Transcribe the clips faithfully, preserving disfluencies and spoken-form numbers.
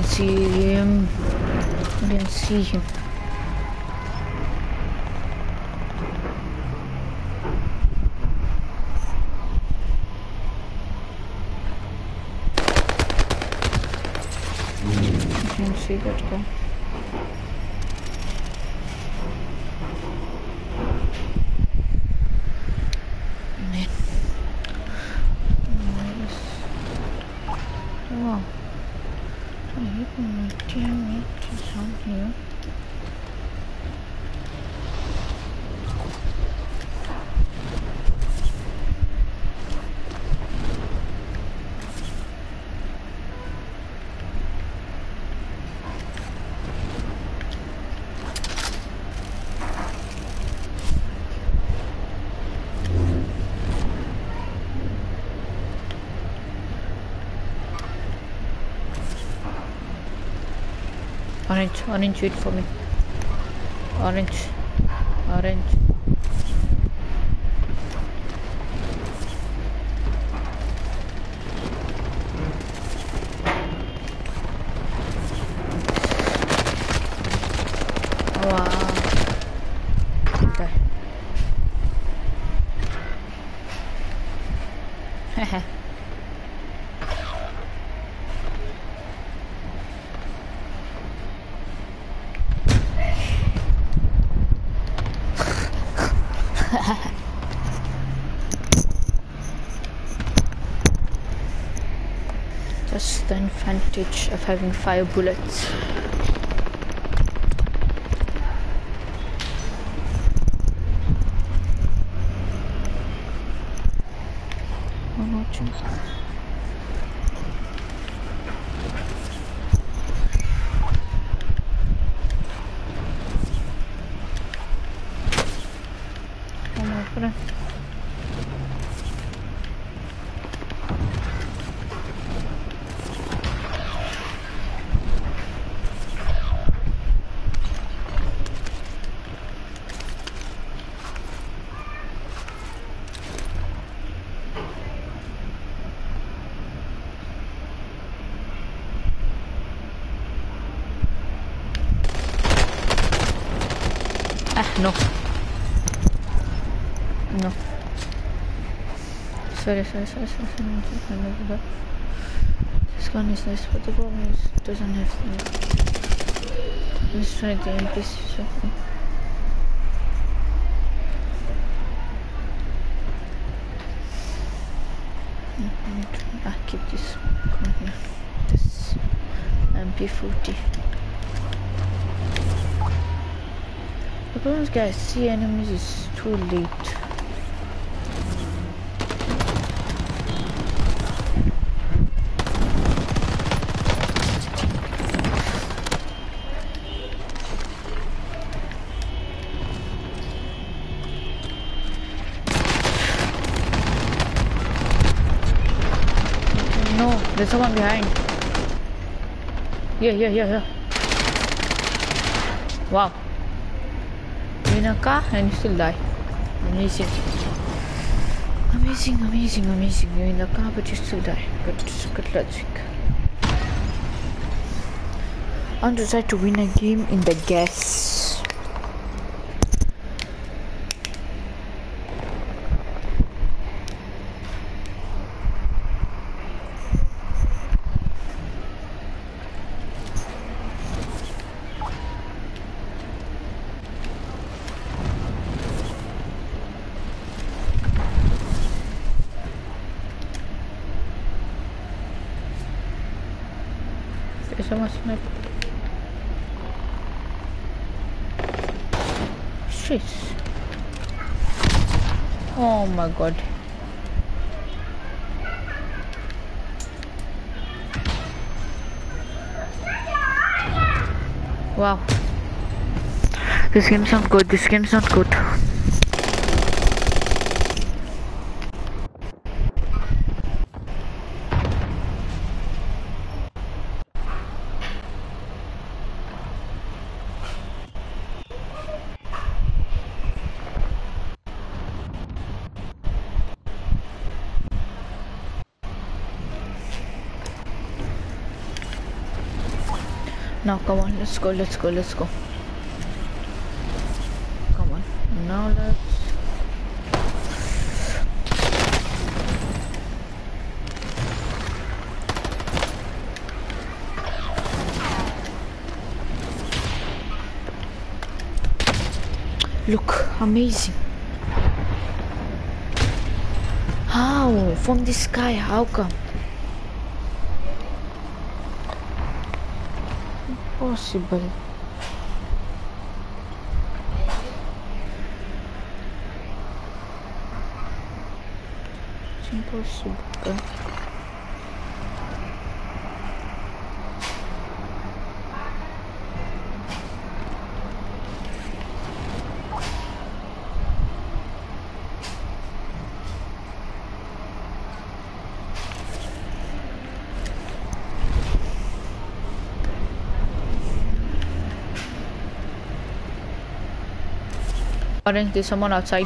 didn't see him. I didn't see him. I didn't see that guy. Wow. So you can teammate is on here. Orange, orange, wait for me. Orange, orange. Wow. Okay. Haha. That's the advantage of having fire bullets. I'm watching. Come on, friend. Ah, no. No. Sorry, sorry, sorry, sorry, sorry. This gun is nice, but the problem is it doesn't have the... Let's try the M P C something. Ah, keep this. Come here. This M P forty. The problem is, guys, see enemies is too late. No, there's someone behind. Yeah, yeah, yeah, yeah. Wow. In a car and you still die. Amazing. Amazing, amazing, amazing. You're in the car but you still die. Good, good logic. I want to try to win a game in the gas. Someone snipe. Shit. Oh my god. Wow. This game's not good. This game's not good. Now come on, let's go, let's go, let's go. Come on, now let's... Look, amazing. How? From the sky, how come? Impossible. It's impossible. Orange, there's someone outside.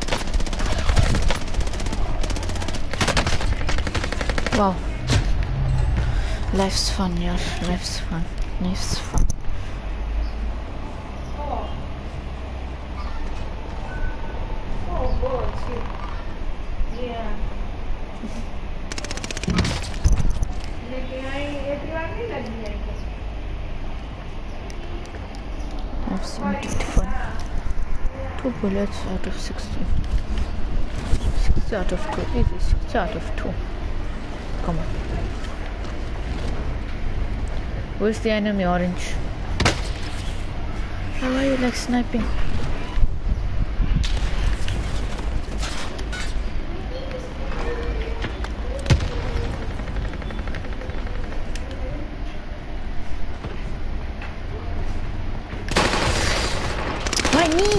Wow. Life's fun, yeah. Life's fun. Life's fun. I've seventy-one. Two bullets out of sixty. sixty out of two. Easy. sixty out of two. Come on. Where's the enemy, Orange? How are you like sniping? My knee!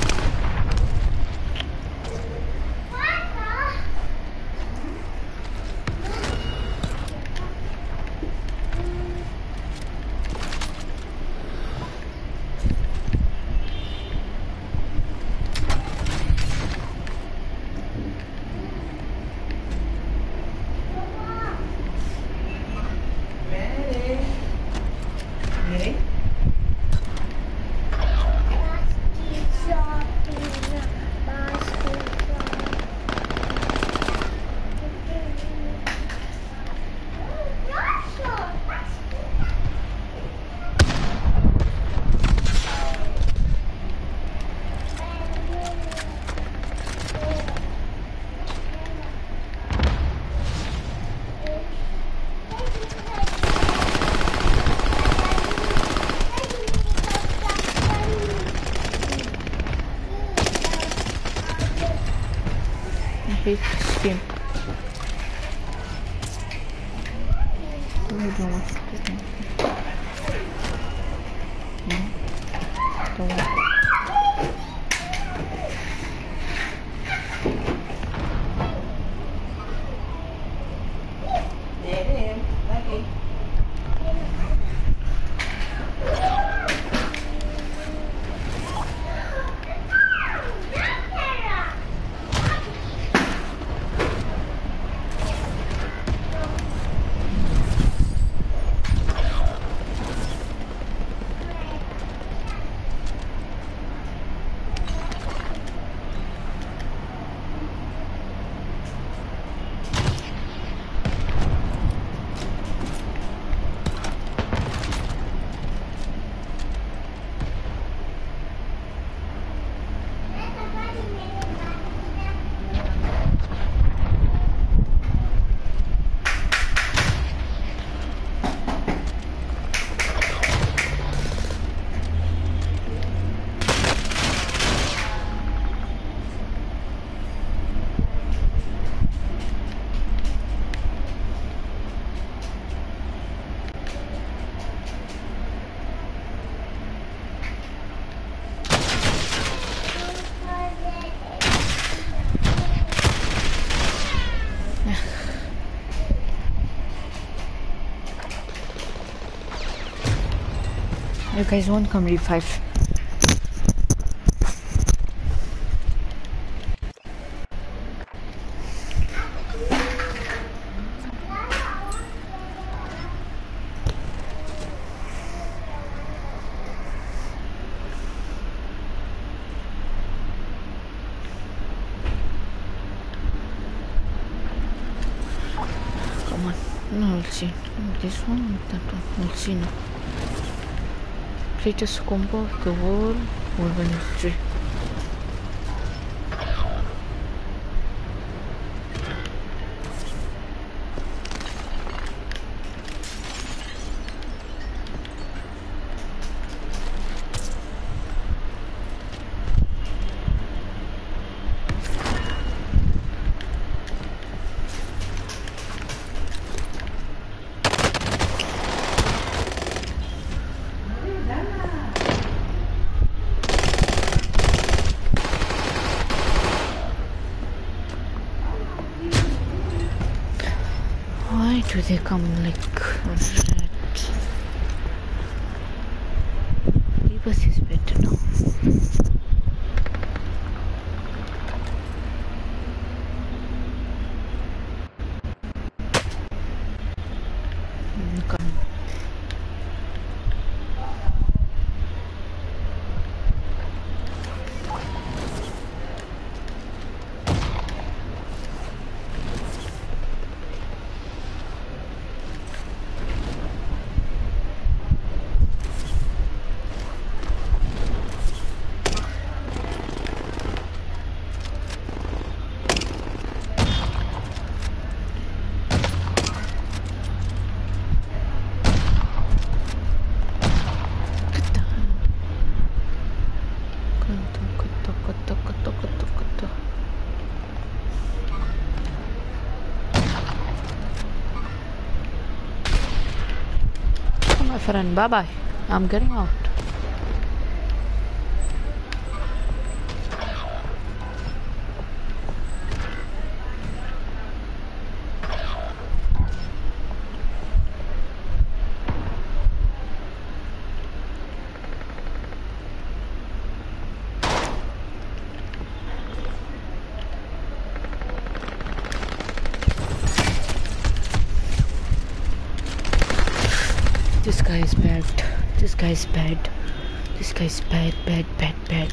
Hate this game. I don't want to do no. Don't want. You guys won't come revive. Come on. No, we'll see. This one, that one. We'll see now. Greatest combo of the whole Warzone history. Why do they come like red? Leave us is better now. friend. Bye bye. I'm getting out. This guy is bad. This guy is bad. This guy is bad, bad, bad, bad.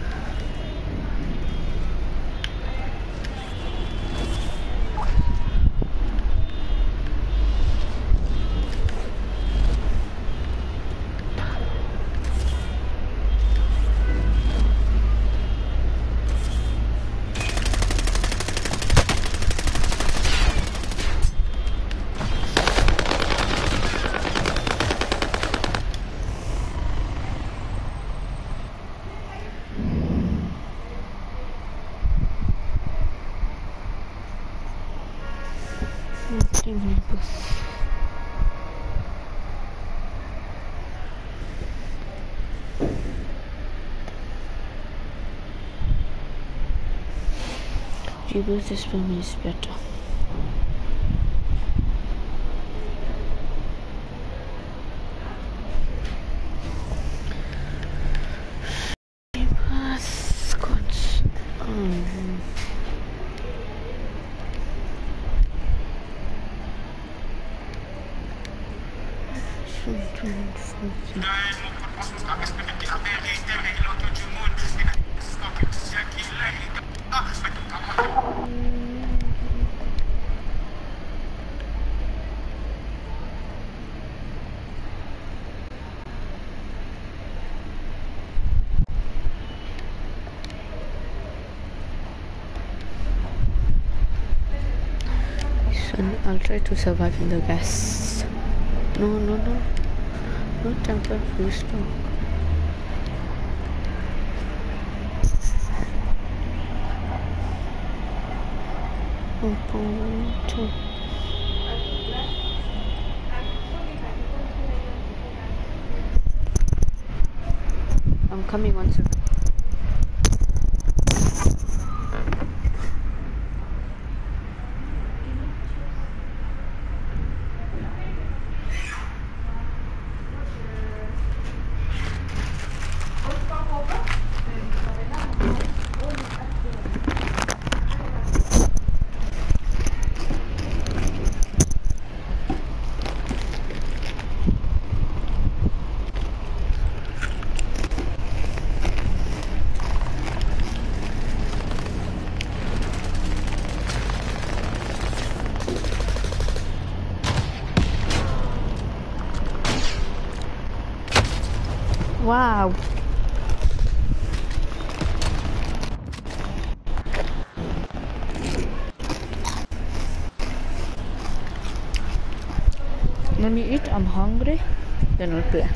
Jeebus, this film is better. Jeebus, God's. Um. I'll try to survive in the gas. No, no, no. No temper free stock. I'm coming one second. Wow. Let me eat, I'm hungry, then we'll play.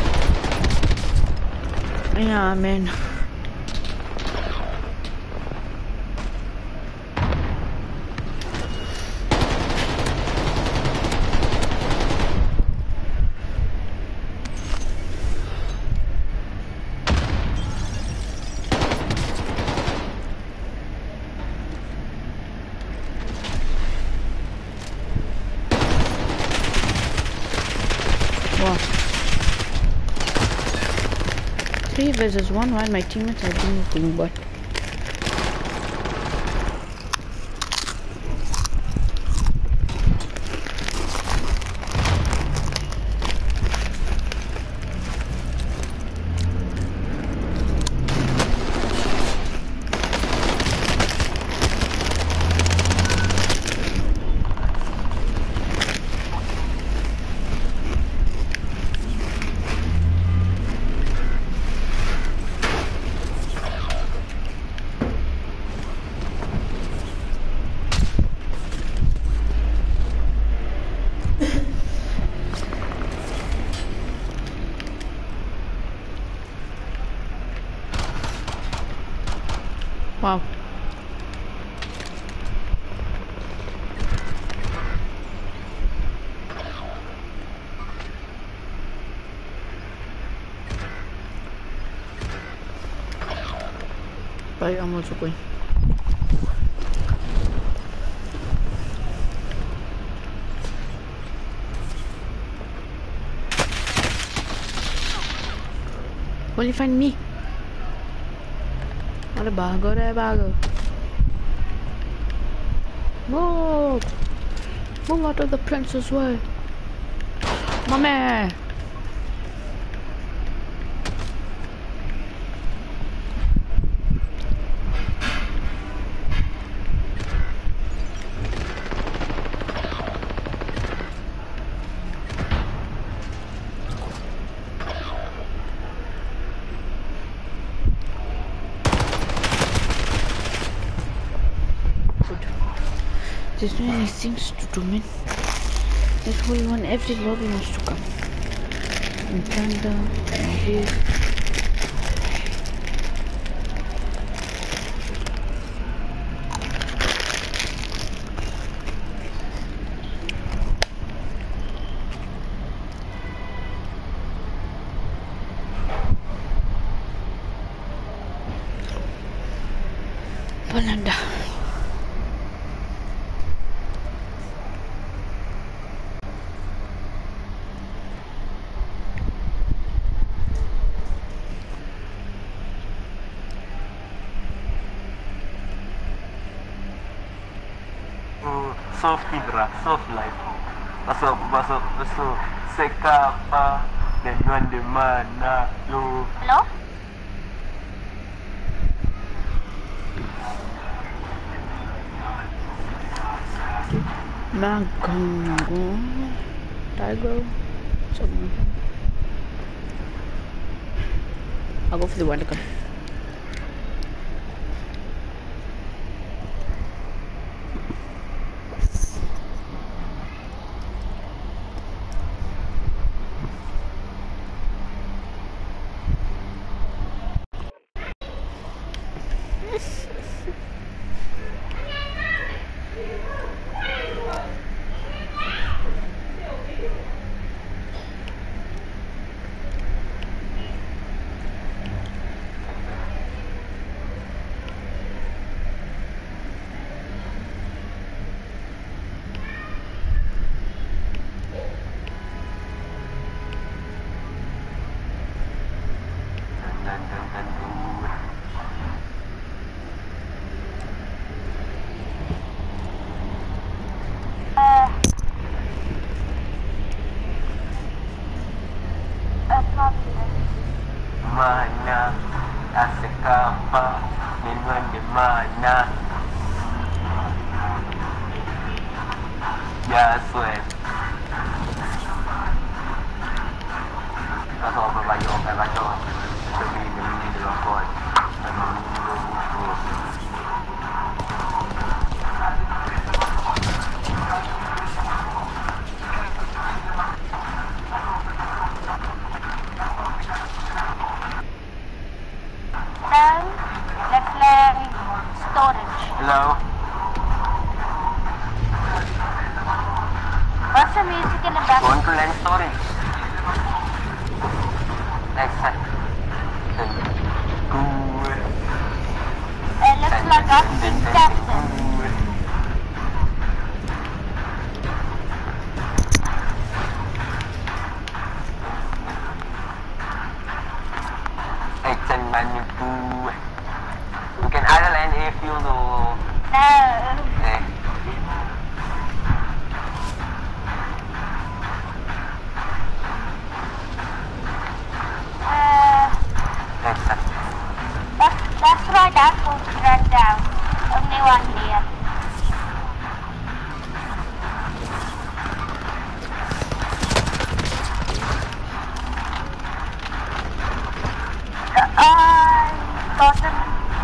Yeah, man. three versus one while my teammates are doing a boom bot. Wow. Bye, I'm also going. Will you find me? Ada bago, ada bago. Move! Move out of the prince's way. Mommy! There's no any things to do, man. That's why you want every lobby wants to come. In Canada, in here. Canada. Soft Hydra, soft life. Masuk, masuk, masuk. Sekapa dengan di mana lu? Halo? Magongo. Tiger. Something. I'll go for the one to come. Mana asik apa minuman di mana ya sweat kalau apa bayo apa bayo demi demi di lokal Hello. What's the music in the back? Going to land storage. Exit. Good. It looks like us in Texas. Hey, manipu. You can idle and airfield or... No. Eh. Uh, That's it. that's, that's right, that will run down. Only one here. Uh, bottom.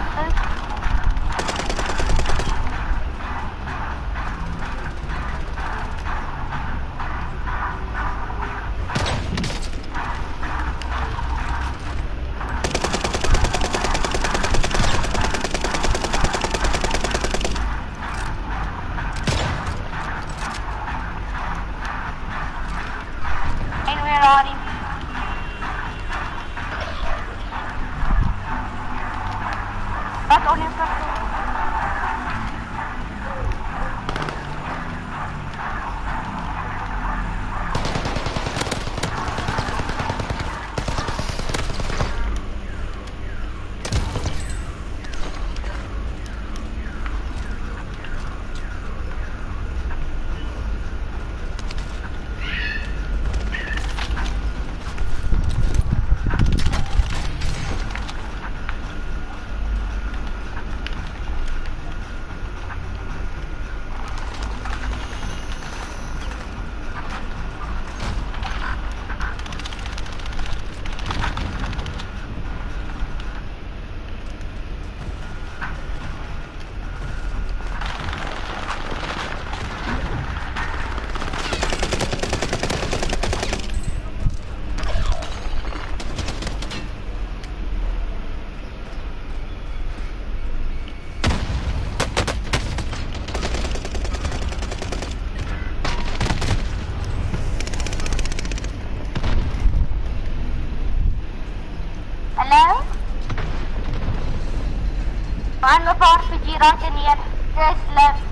One of R P G right in here. Just left.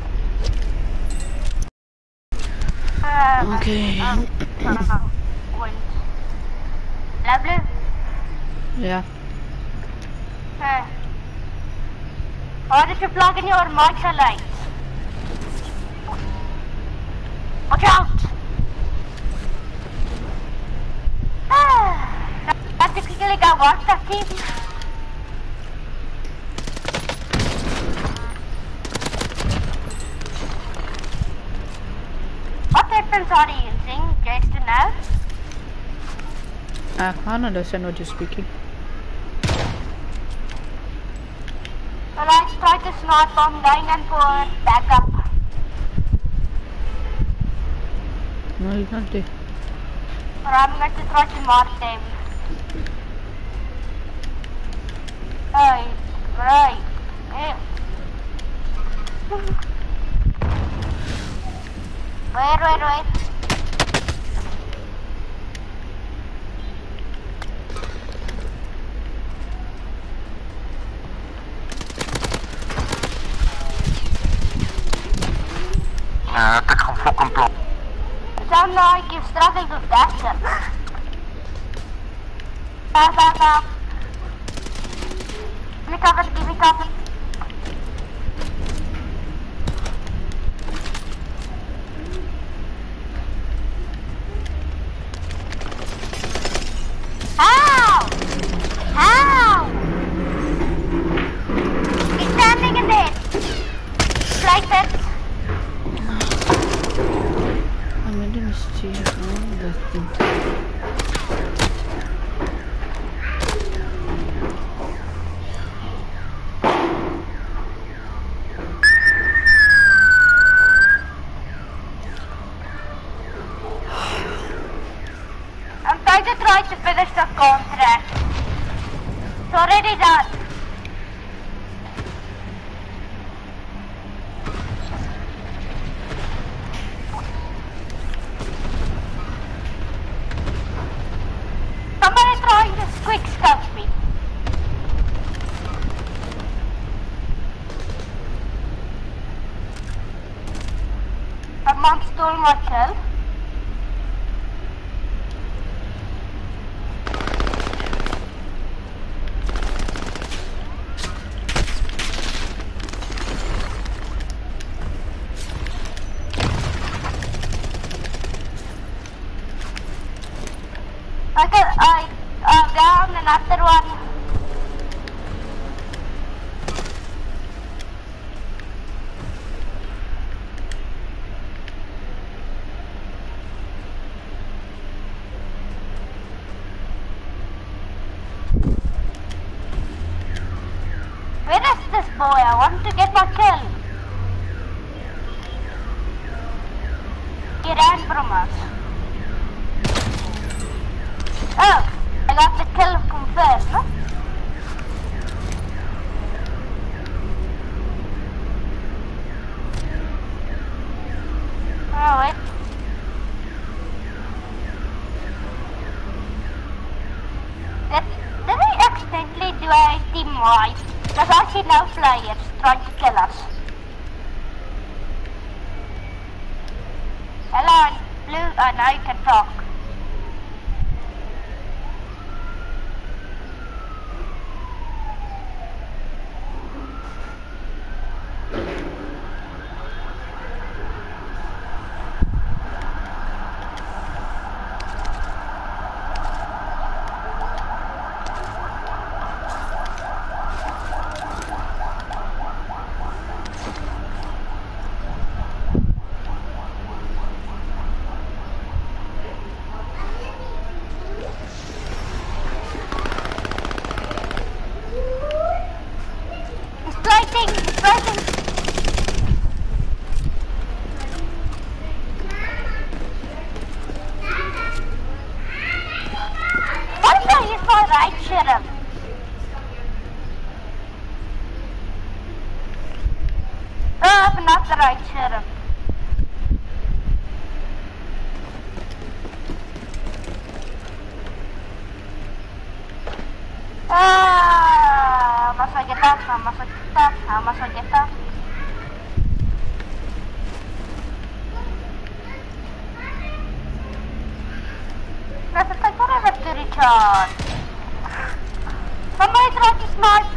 Uh, Okay. Um, uh, wait. Lovely. Yeah. Uh, or did you plug in your micro lights? Watch out! Ah, that's basically got watch that T V. What weapons are you using, just to know? I can't understand what you're speaking. Well, let's try to snipe on going and for backup. No, he's not there. Or I'm going to try to mark them. Hey, right. Hey. Wait, wait, wait. Uh, ek gaan fucking plop. Sound like you're struggling with that shit. Back, back, back. Give me cover, give me cover. How? How? He's standing in there. Like that. I made a mistake. Oh, that's it. I'm trying to try to finish the contract. It's already done. Somebody trying to quick scout me. Someone stole my shell. Where is this boy? I want to get my kill. He ran from us. Oh, I got the kill confirmed, no? Oh, wait. Did, did I accidentally do a team wipe? Because I see no players trying to kill us. Hello, Blue. Oh, now you can talk. Somebody tried to snipe.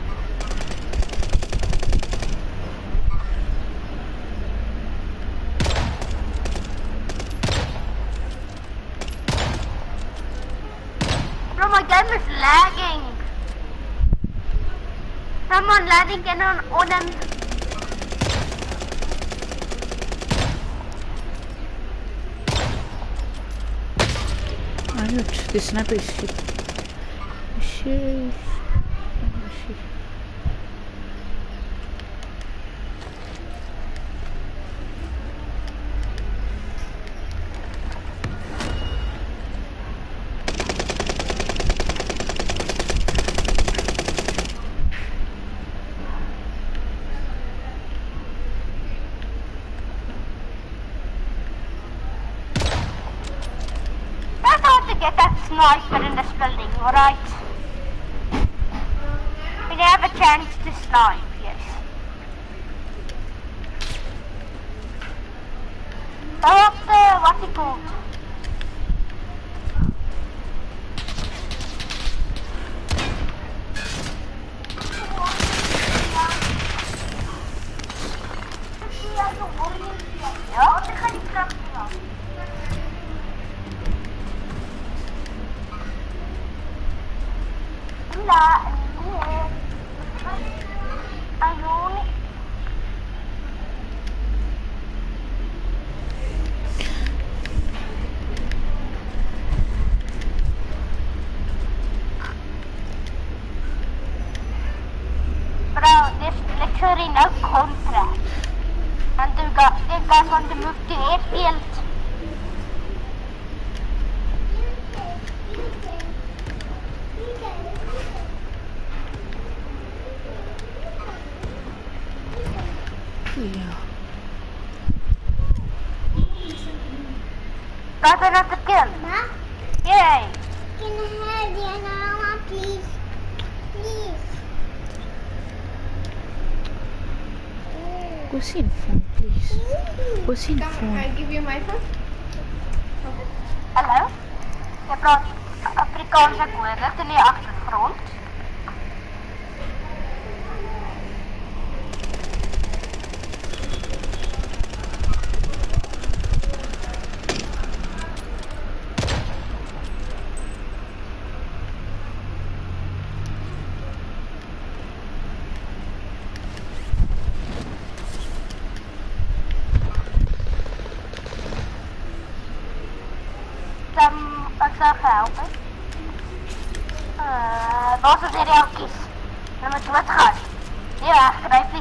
Bro, my game is lagging. Someone landing in on on them. I know the sniper is shit. Shit. Oh, shit. Sniper in this building, alright? We have a chance to snipe, yes. Go up the, what's it called? Ja, dat ga ik trappen. La, ayun. Bro, there's literally no contract. And they got they guys want to move to airfield. Yeah. Got another kill. Ma? Yay. Can I have the another one, please? Please. Go see the phone, please. Go see the Come, phone. I give you my phone. Hallo? Je praat Afrikaanse woorde in die achtergrond. Ek sal help. Uh, Waar is die relkies? Hulle moet doodgaan. Yeah, sniping.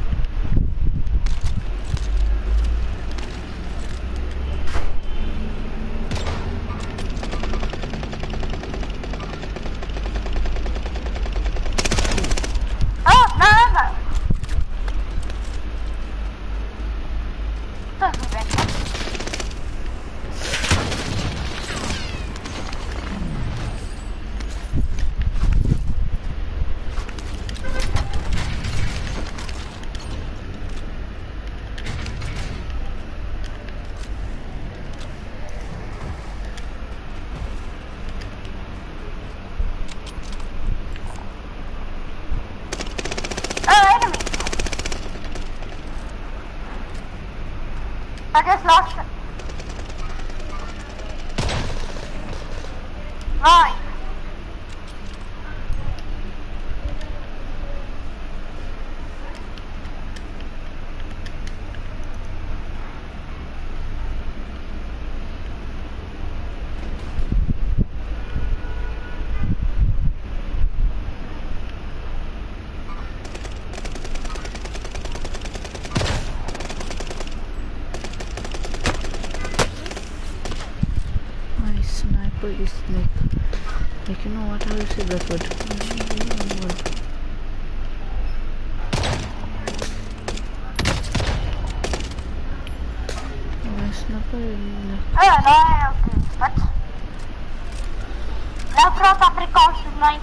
Oh, no, no, no. Don't do that. Oh, enemy. I just lost it. Right. My sniper is like, like you know what, how you say that word? Word. My sniper is like, Oh, no, okay. But now praat Afrikaans met my.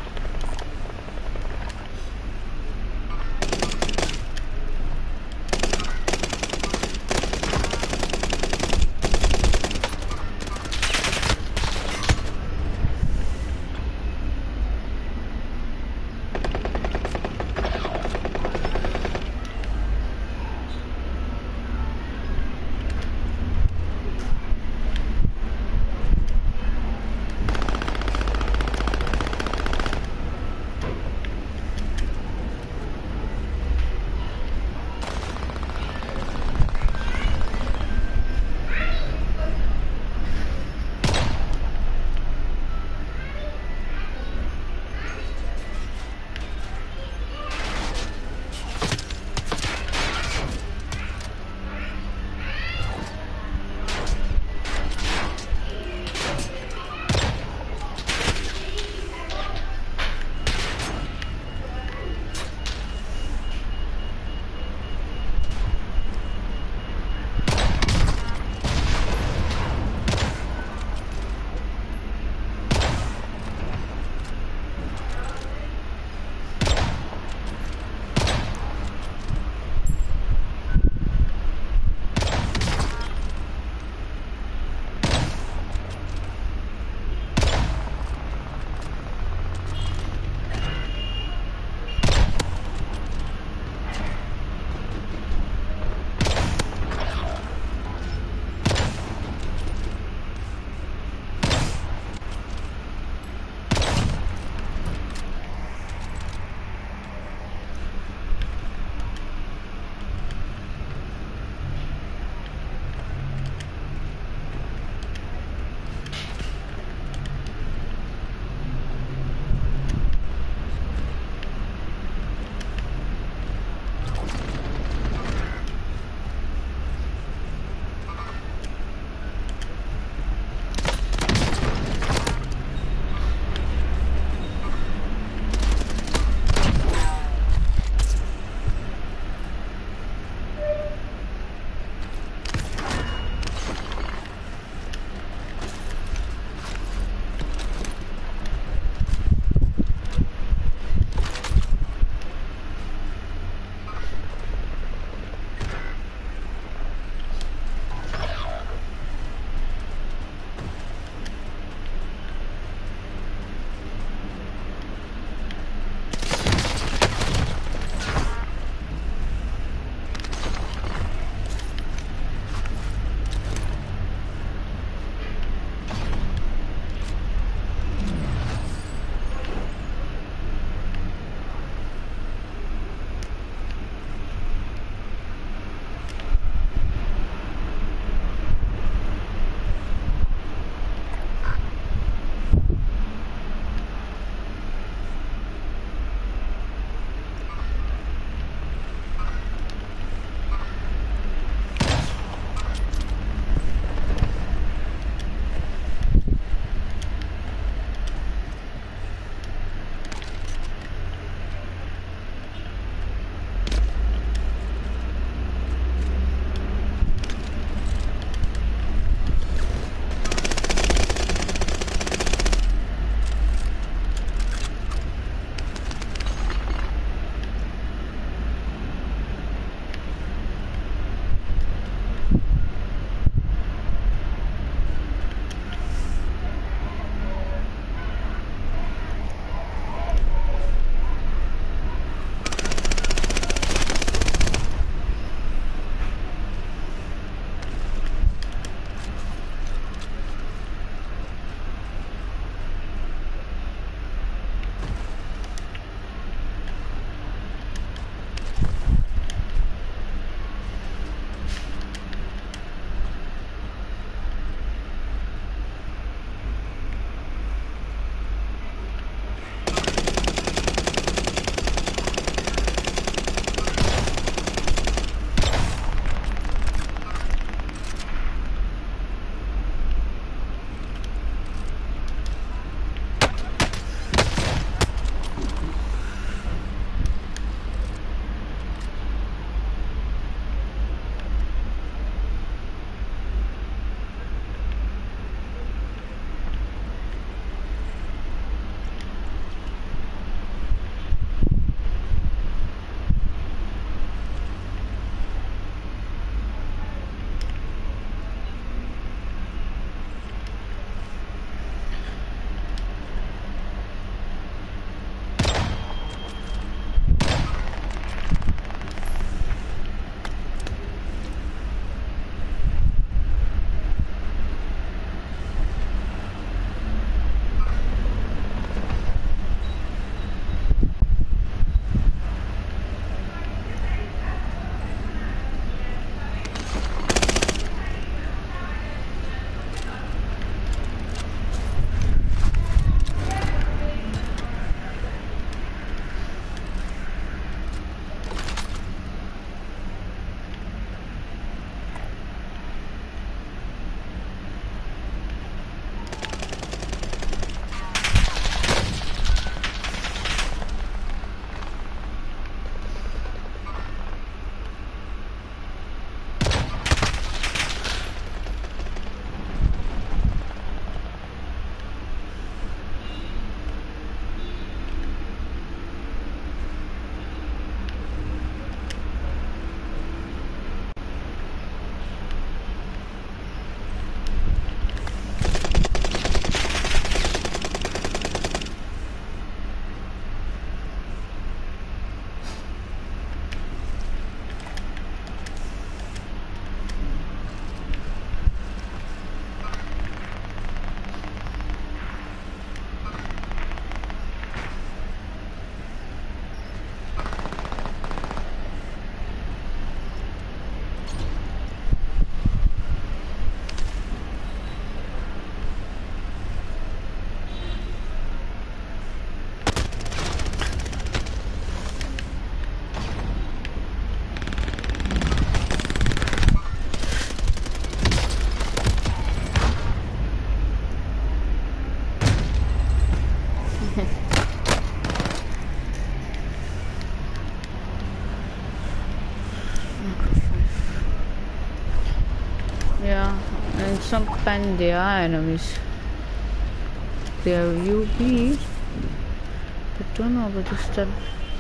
some pen, they are enemies. They have U B. I don't know about this time.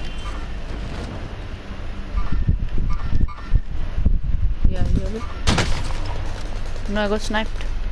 Yeah, you have it. No, I got sniped.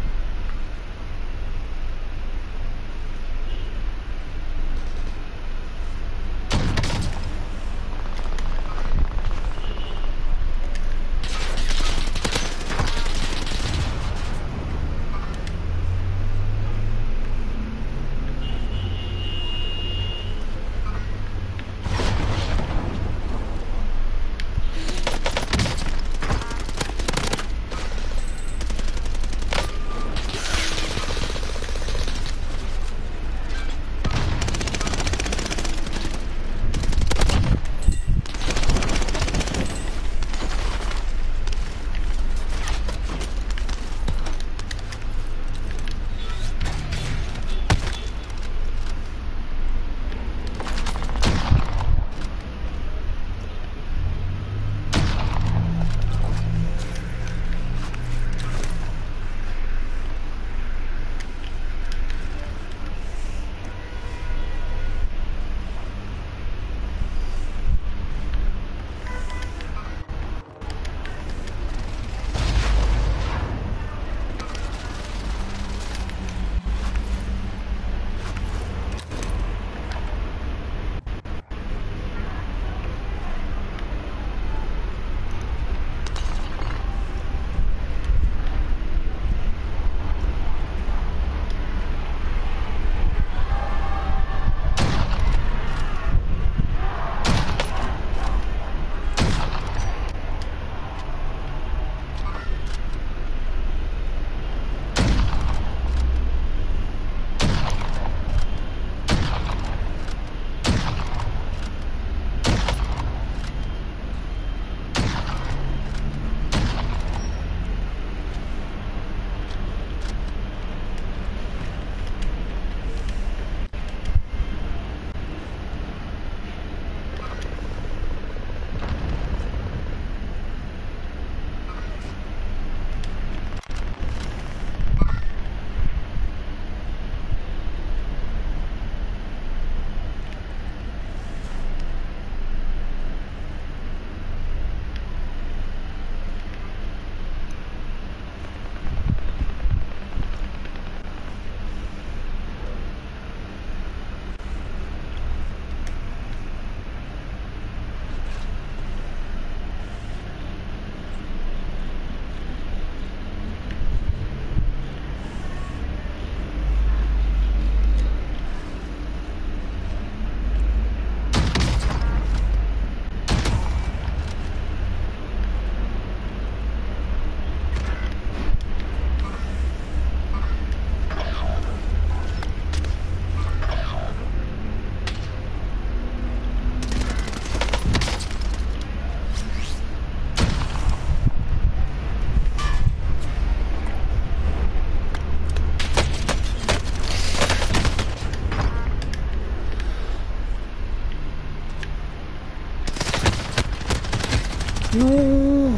No!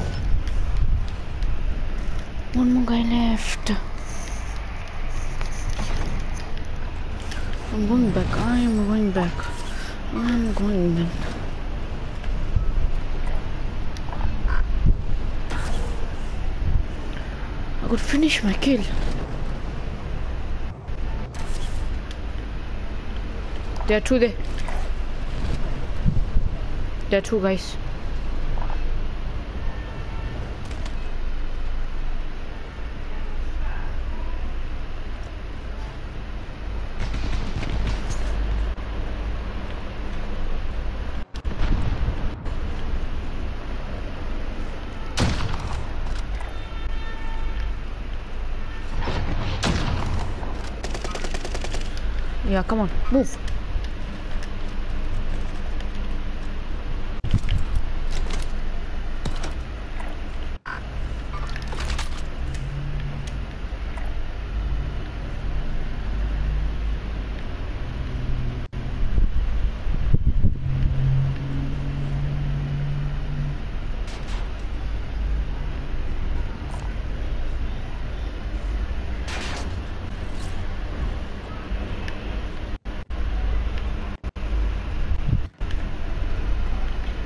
One more guy left. I'm going back. I'm going back. I'm going then. I could finish my kill. There are two there. There are two guys. Yeah, come on, move.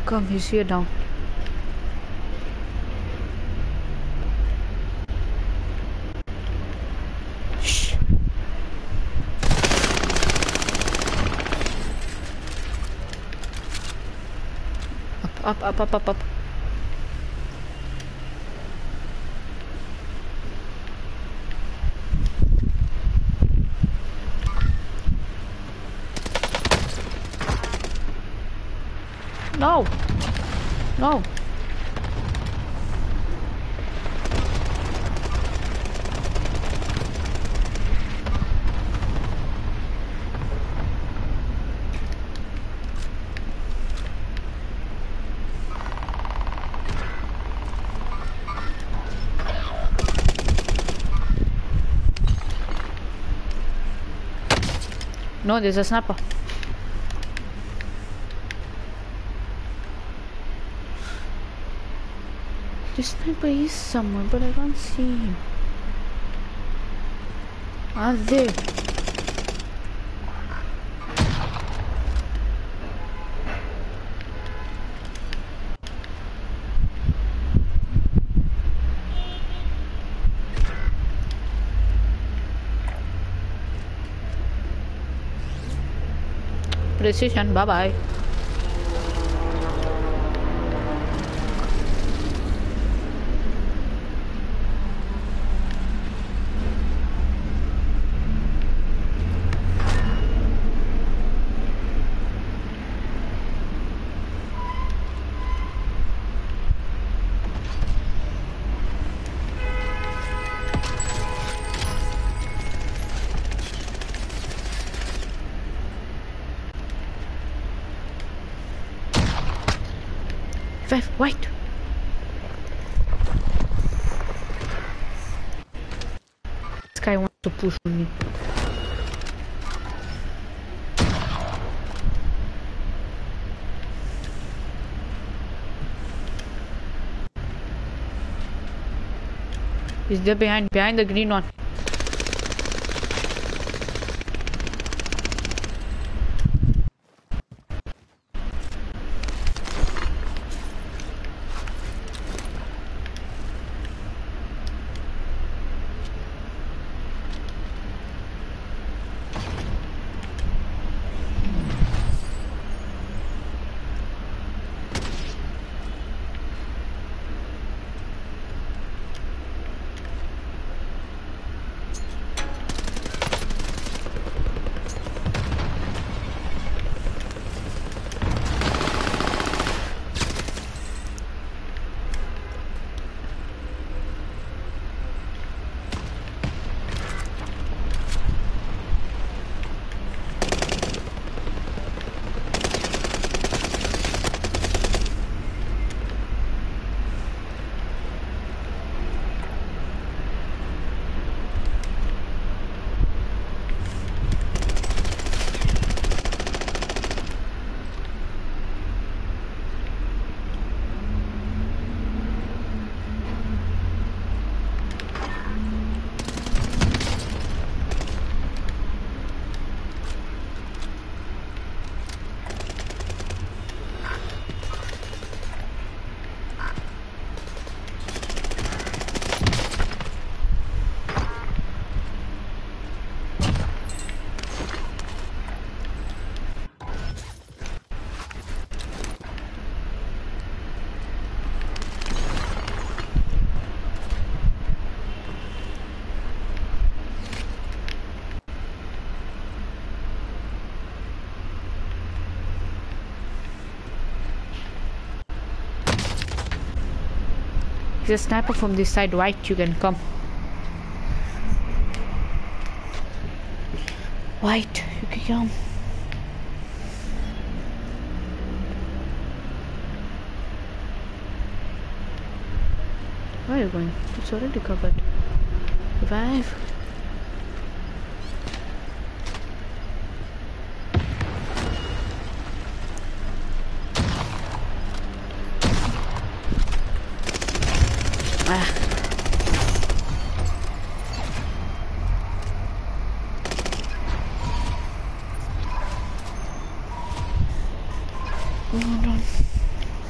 Come, he's here down. Shh. Up, up, up, up, up. No! No! No, there's a sniper. This sniper is somewhere, but I can't see him. Are they? Precision, bye bye. Five, wait. This guy wants to push on me. He's there behind, behind the green one. There's a sniper from this side, right? You can come. White, you can come. Where are you going? It's already covered. Revive. Ah. Hold on.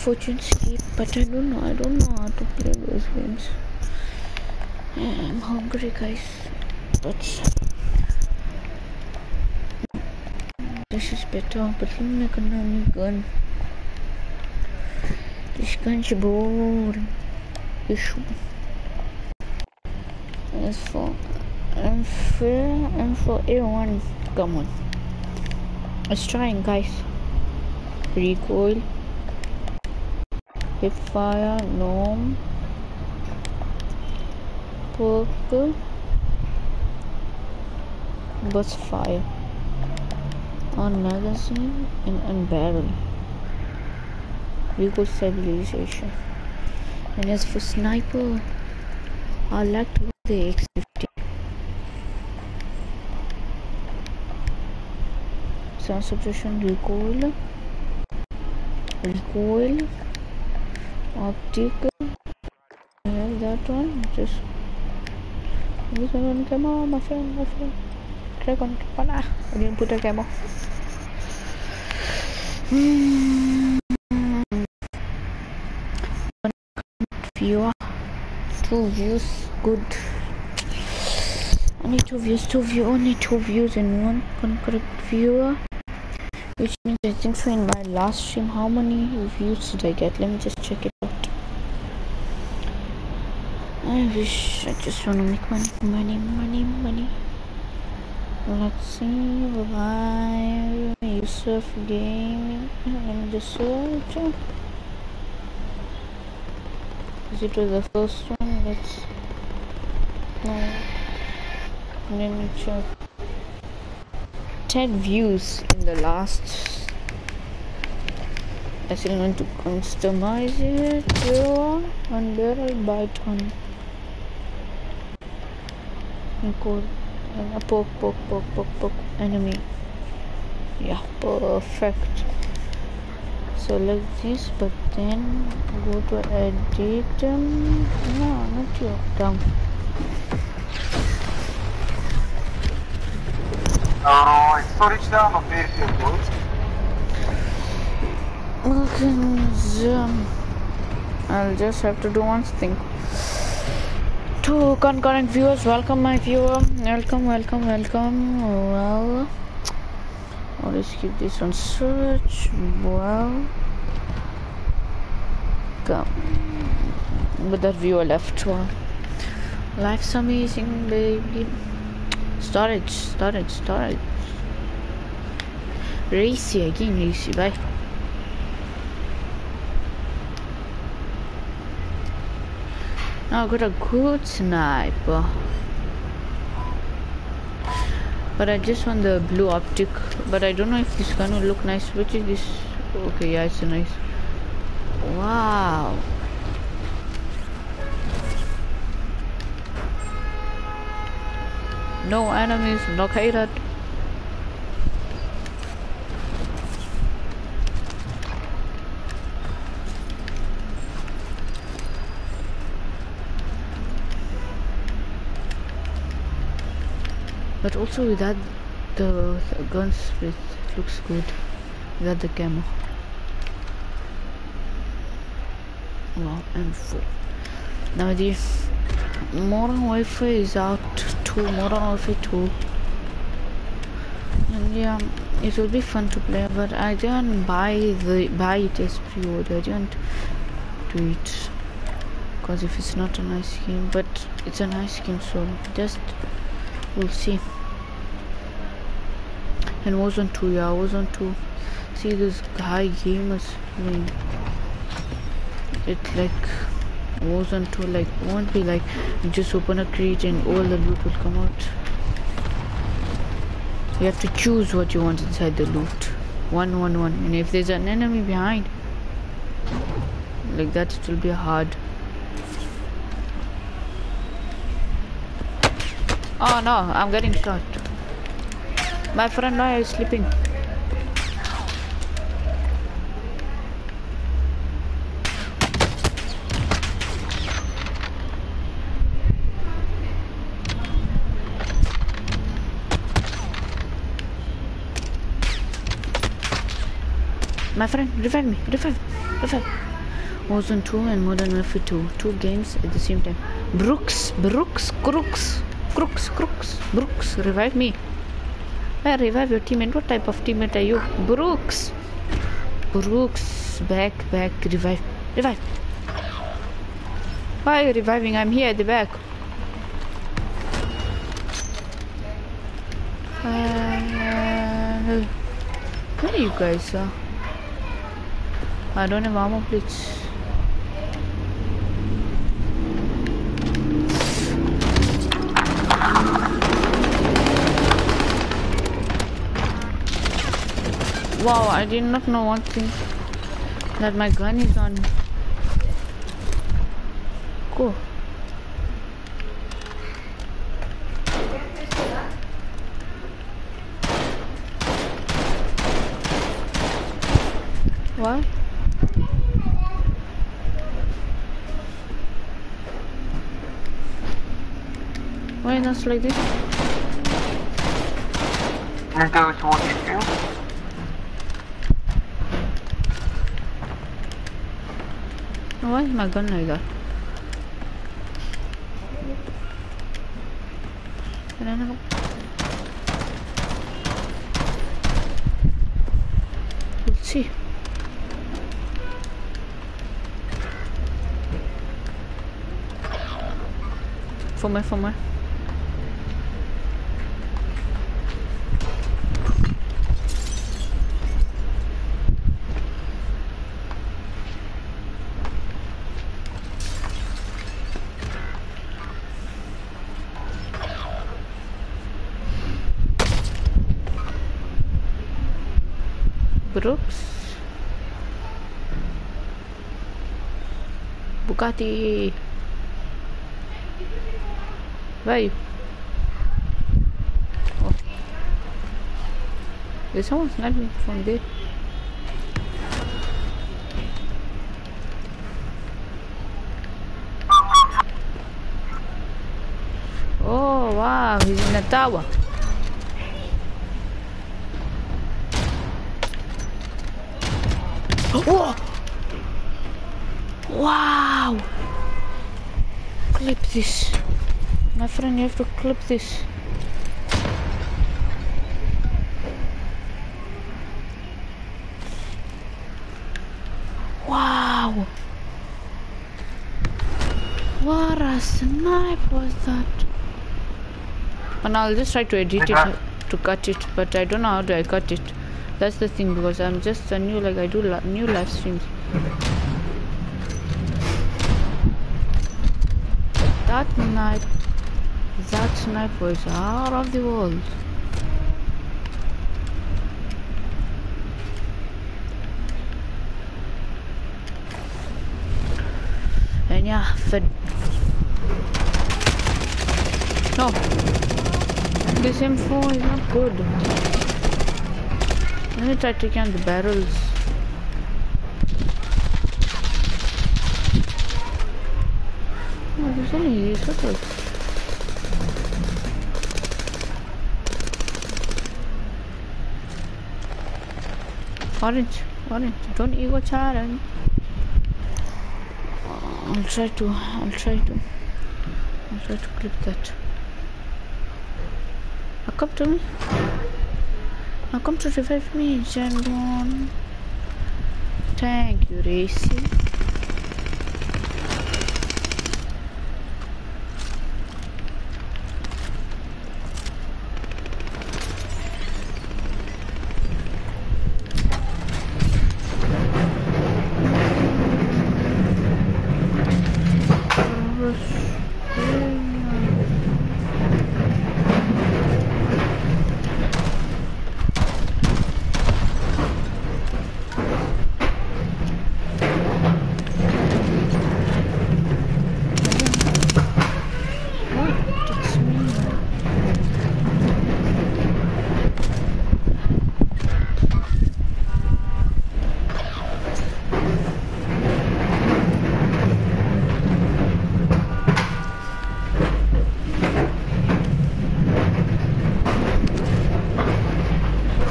fortune skip, but I don't know. I don't know how to play those games. I'm hungry, guys. But this is better. But let me make a new gun. This gun's boring. Issue. As for and for and for A one, come on. Let's try, guys. Recoil. Hip fire, gnome, purple, burst fire, on magazine and on barrel. Recoil stabilization. And as for sniper, I like to go the X fifty. Sound suppression, recoil, recoil. Optic, have that one. Just use one camo, my friend, my friend. Click on camo. I didn't put a camo. Mm. Viewer, two views, good. Only two views, two views, only two views and one concurrent viewer. Which means I think so in my last stream, how many views did I get? Let me just check it out. I wish I just want to make money, money, money, money. Let's see, live, Yusuf gaming. Let me just search. Is it was the first one? Let's. No. Let me check. ten views in the last. I still want to customize it. Zero on barrel bite on. Code and a poke, poke, poke, poke, poke enemy. Yeah, perfect. Select this, but then go to edit. Um, no, not you. Down. Uh, storage down of airfield roads. Okay, um, I'll just have to do one thing. Two concurrent viewers, welcome my viewer. Welcome, welcome, welcome. Well, I'll just keep this on search. Well, come. But that viewer left. Wow. Life's amazing, baby. Storage, storage, storage. Racy again, racy, bye. Now I got a good sniper. But I just want the blue optic. But I don't know if this gun will look nice. Which is this? Okay, yeah, it's a nice. Wow. No enemies located. But also with that, the, the gun split looks good. Without the camo. Wow, and full. Now the Modern Warfare is out too. Modern Warfare two. And yeah, it will be fun to play. But I didn't buy the buy it as pre-order. I didn't do it because if it's not a nice game, but it's a nice game, so just. We'll see. And Warzone two, yeah, Warzone two. See this guy gamers playing. It like Warzone two, like won't be like you just open a crate and all the loot will come out. You have to choose what you want inside the loot. One, one, one. And if there's an enemy behind, like that, it will be hard. Oh no, I'm getting shot. My friend now is sleeping. My friend, revive me, revive, revive. Warzone two and Modern Warfare two. Two games at the same time. Brooks, Brooks, Crooks, Crooks, Crooks, Brooks, revive me. I revive your teammate. What type of teammate are you? Brooks. Brooks, back, back, revive, revive. Why are you reviving? I'm here at the back. Uh, where are you guys? Uh? I don't have armor, please. Wow, I did not know one thing, that my gun is on. Cool. What? Why not like this? Let's go to what you do. Why is my gun like that? I don't know. Let's see. For my, for my. Brooks, Bugatti. Where are you? Oh, there's someone sniping me from there. Oh wow, he's in the tower. Oh! Wow! Clip this. My friend, you have to clip this. Wow! What a snipe was that? And I'll just try to edit it to cut it, but I don't know how do I cut it. That's the thing, because I'm just a new, like I do li new live streams. That snipe, that snipe was out of the world. And yeah, fed. No, this M four is not good. Let me try taking out the barrels. Oh, there's only these. What else? Orange, orange. Don't ego challenge. I'll try to. I'll try to. I'll try to clip that. Now come to me. Now come to revive me, Jambon. Thank you, Racy.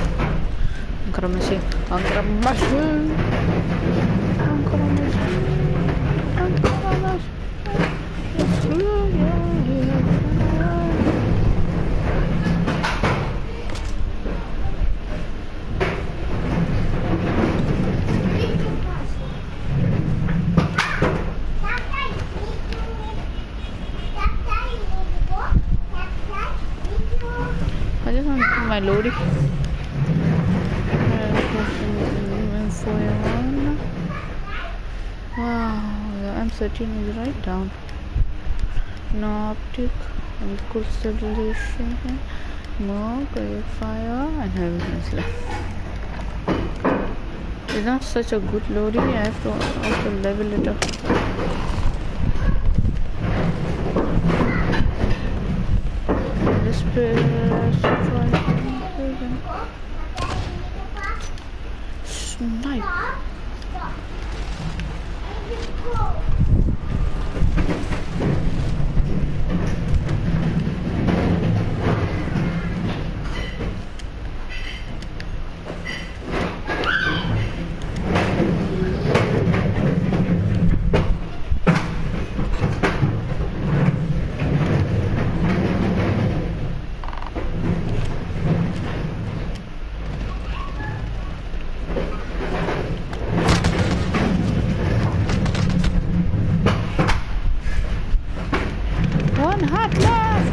Angkara mesin, angkara mesin, angkara mesin. my Lodi. Wow, the M thirteen is right down. No optic, and good stabilization, more great fire, and heaviness left. It's not such a good Lodi. I have to also level it up. This snipe. One heart left.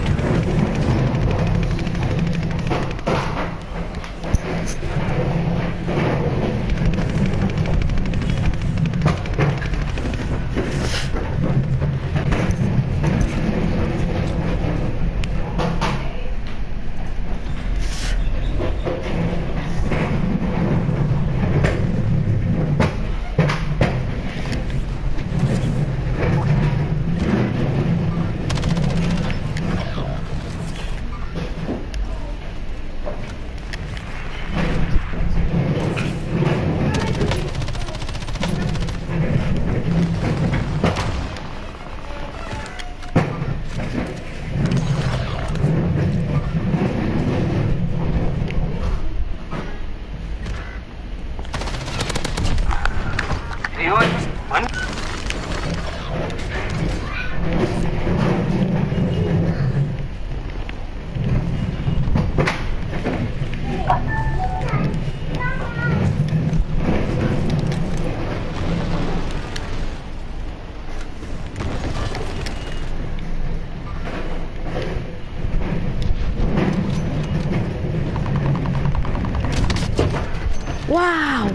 Wow!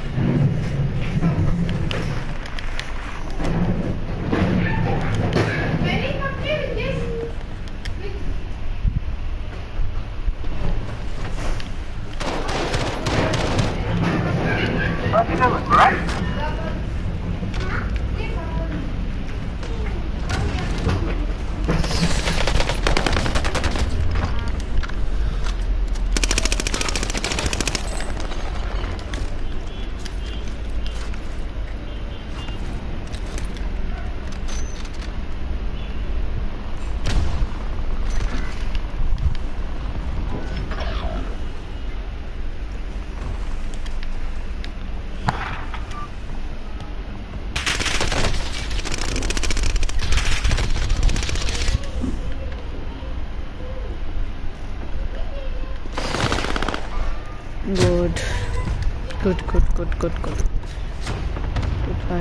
Good. Good, good, good, good, good. Goodbye.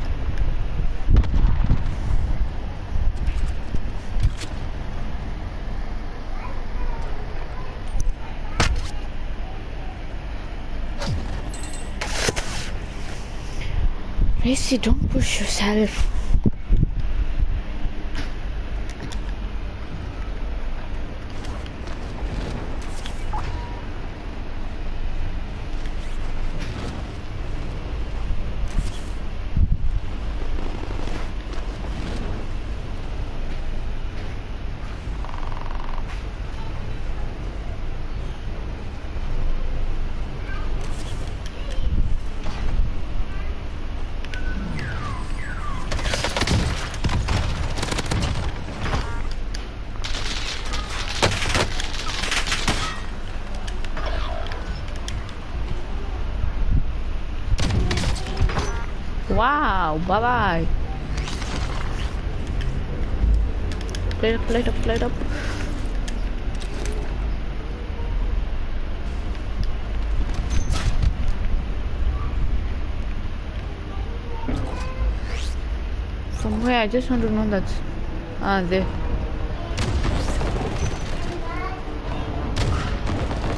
Racy, don't push yourself. Wow, bye bye. Plate up, plate up, plate up. From where? I just want to know that. Ah, there.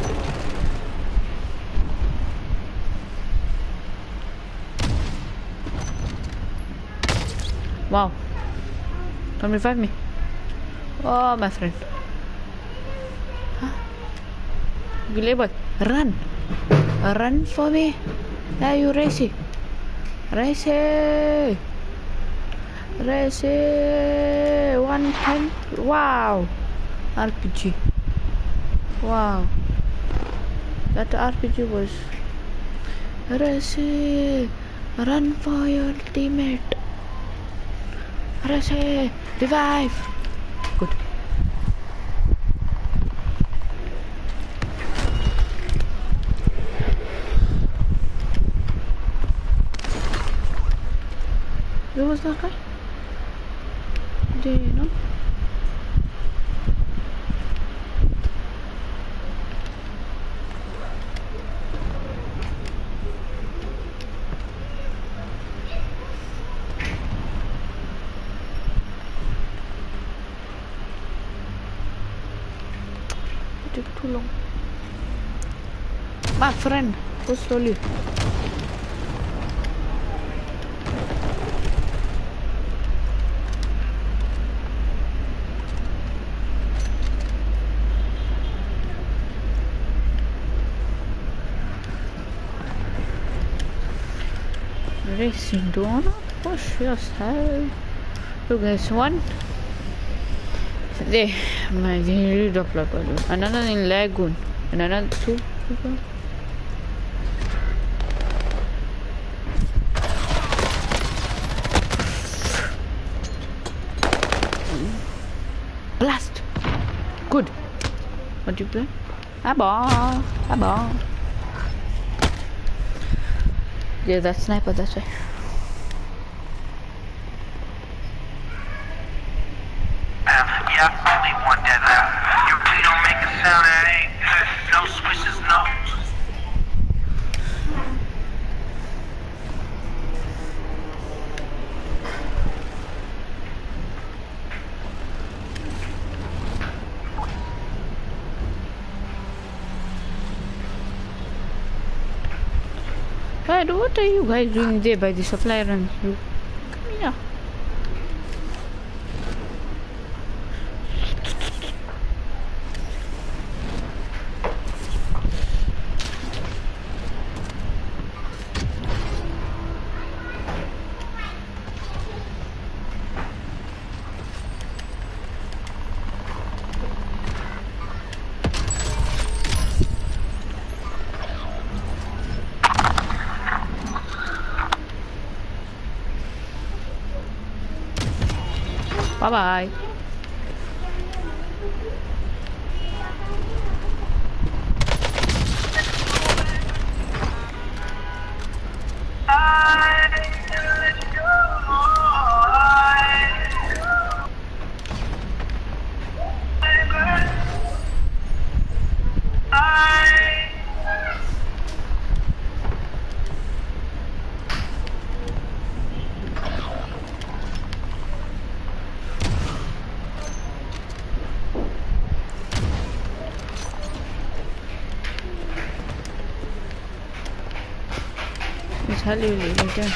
Wow. Don't revive me. Oh, my friend. Huh? Gile boy. Run. Run for me. Hey, you racy. Racy. Racy. one ten. Wow. R P G. Wow. That R P G was... Racy. Run for your teammate. Racy. Revive. Good. Where was that guy? Do you know? It took too long. My friend, go slowly. Racing, do not push yourself. Look, there's one. There, my really drop like another in Lagoon, and another two. Blast. Good. What do you play? Ah, ball. Ah, ball. Yeah, that sniper, that's right. Yeah, only one dead left. You really don't make a sound, that ain't good. No switches, no. Hey, what are you guys doing there by the supply run? You come here. Bye bye. It's hardly later.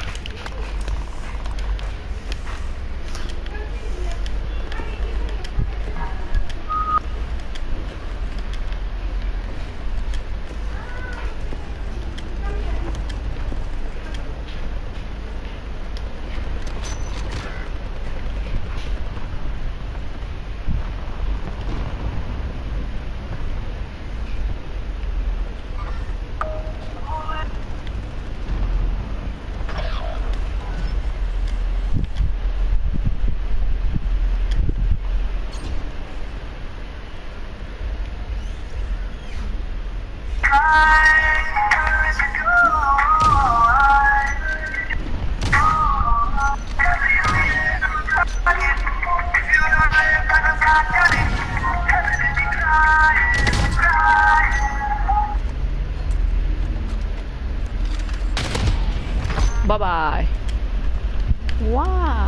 Bye bye. Wow.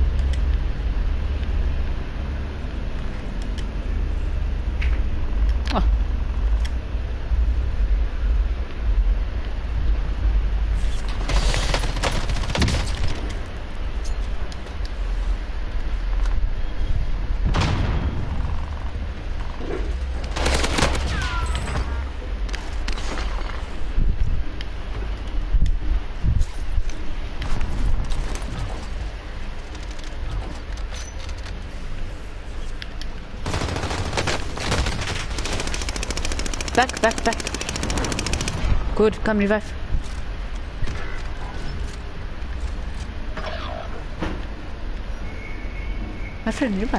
Oh. Back, back, back. Good, come revive. My friend, revive.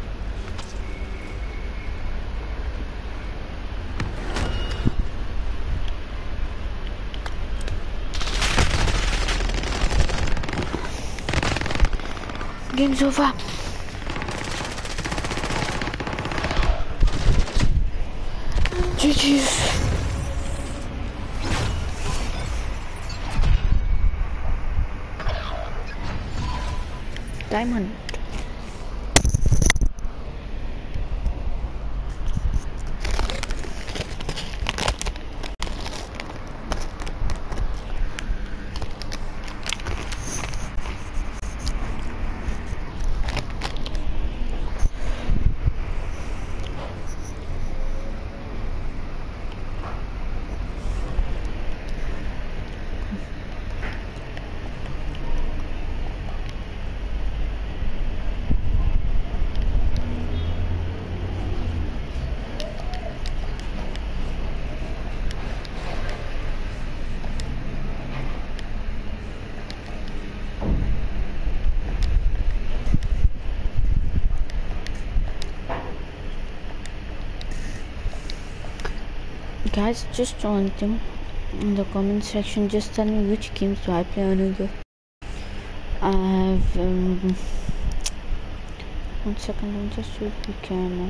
Game's over. G G's. Diamond. Guys, just one thing in the comment section, just tell me which games do I play on Ugo. I've um, one second, I'll just shoot the camera.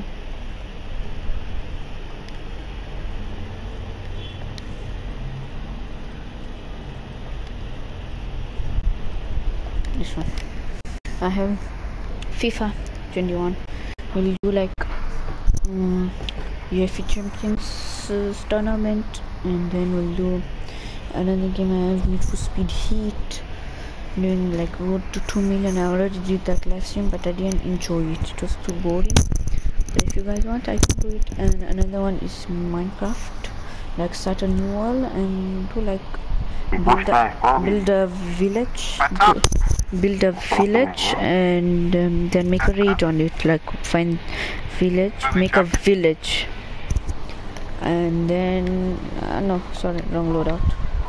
This one. I have FIFA twenty-one. We'll do like um, U F C Champions tournament, and then we'll do another game. I have Need for Speed Heat, doing like road to two million. I already did that last time, but I didn't enjoy it. It was too boring. But if you guys want, I can do it. And another one is Minecraft, like start a new world and do like build a, build a village, build a village, and um, then make a raid on it. Like find village, make a village. And then uh, no sorry wrong loadout.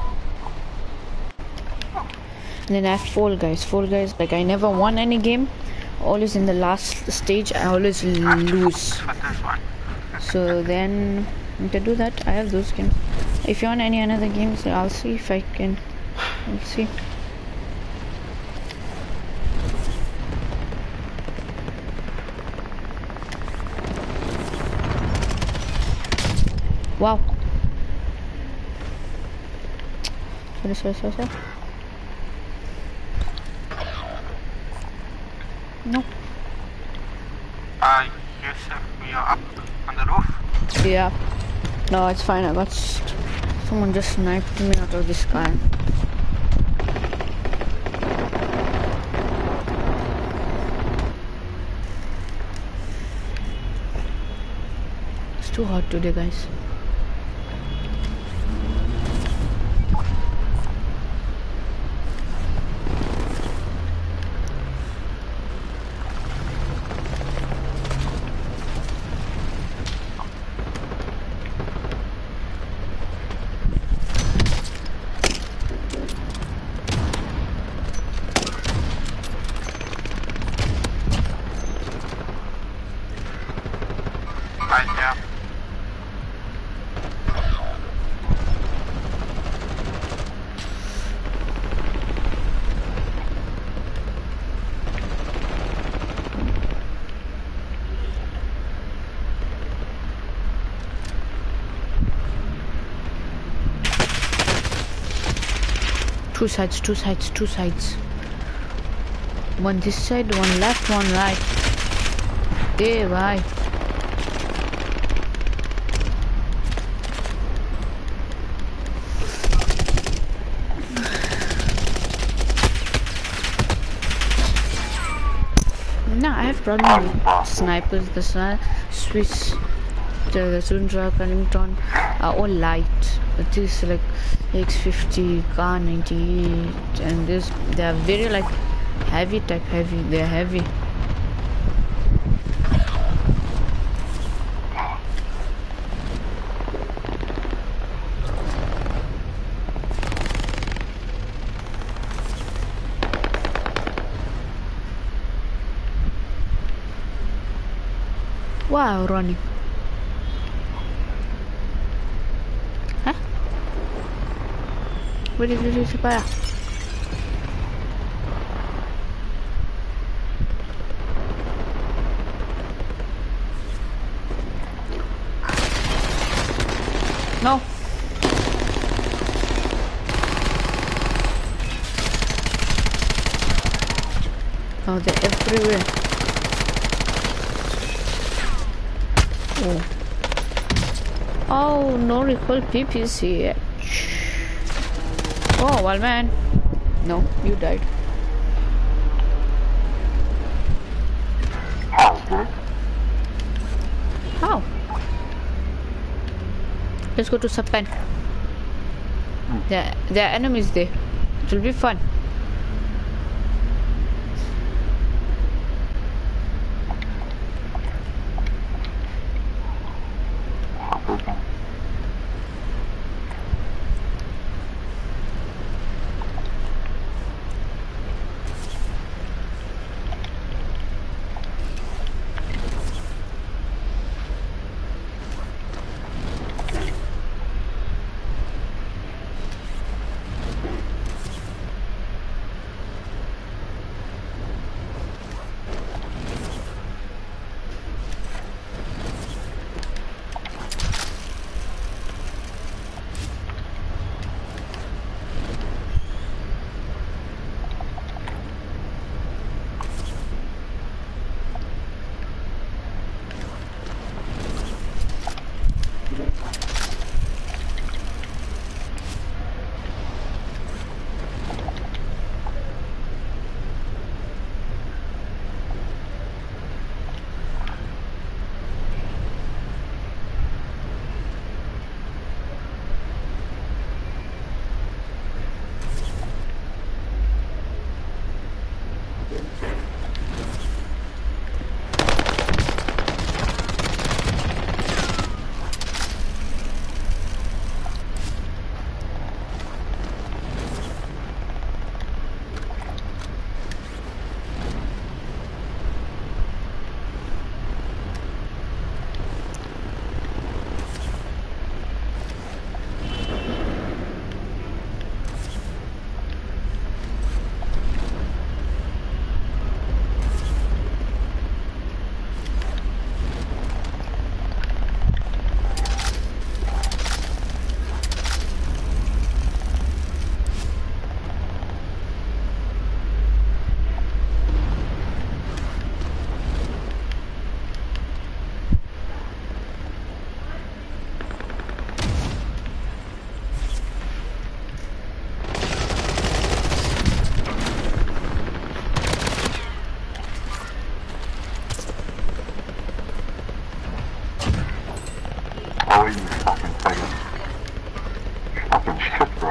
And then I have Fall Guys. Fall Guys, like I never won any game, always in the last stage I always lose. So then to do that I have those games. If you want any another games, I'll see if I can. We'll see. Wow. Sorry, sorry, sorry, sorry. No. Uh, Yusuf, we are up on the roof. Yeah. No, it's fine. I got st someone just sniped me out of the sky. It's too hot today, guys. Two sides, two sides, two sides. One this side, one left, one right. Hey, bye. No, I have problem with snipers. The sni Swiss, the Sundra, Remington are all light. But this like X fifty, K ninety-eight, and this they are very like heavy type heavy. They are heavy. Wow, running. Hah? Where did you siapa ya? No. Oh, they're everywhere. Oh. Oh, no recall P P C. Oh, well, man. No, you died. How, bro? How? Let's go to Sapan. There, there are enemies there. It will be fun. Oh, you fucking faggot. Fucking shit, bro.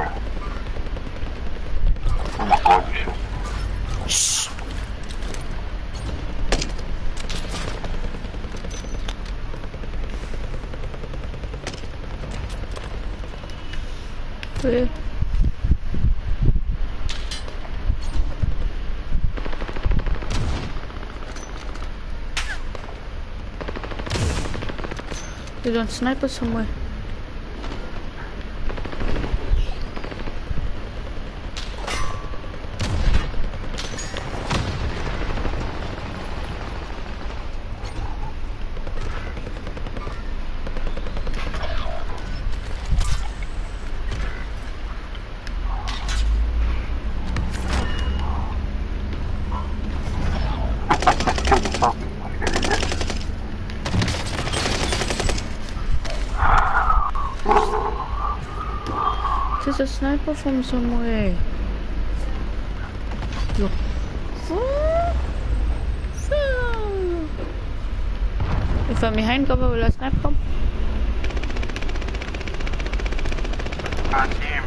Oh my god, you shit. Shh. Where? There's a sniper somewhere. Kill yourself. There's a sniper from somewhere. Look. If I'm behind cover, will I snipe come? On team.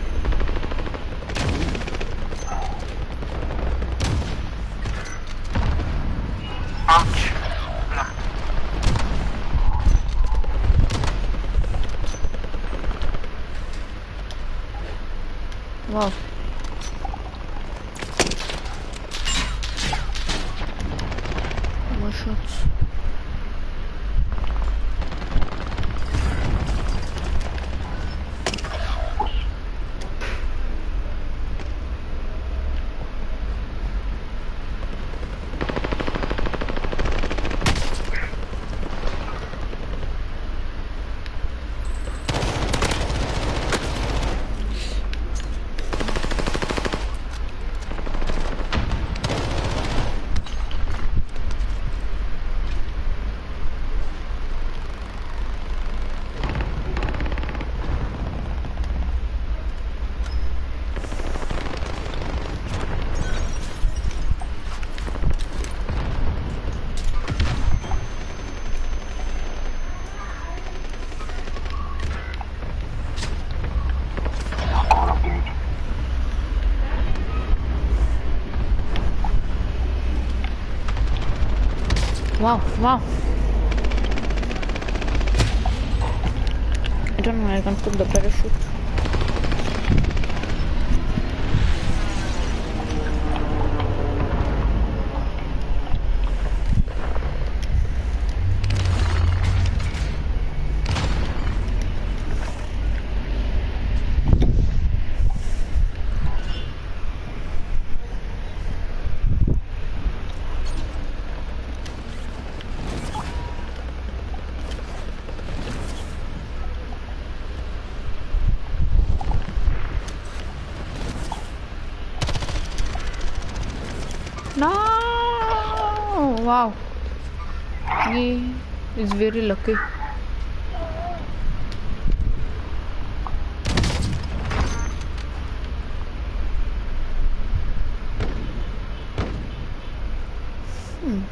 Ouch. No. Wow. More shots. Wow, wow. I don't know, I can put the parachute. No! Wow. He is very lucky. Hmm.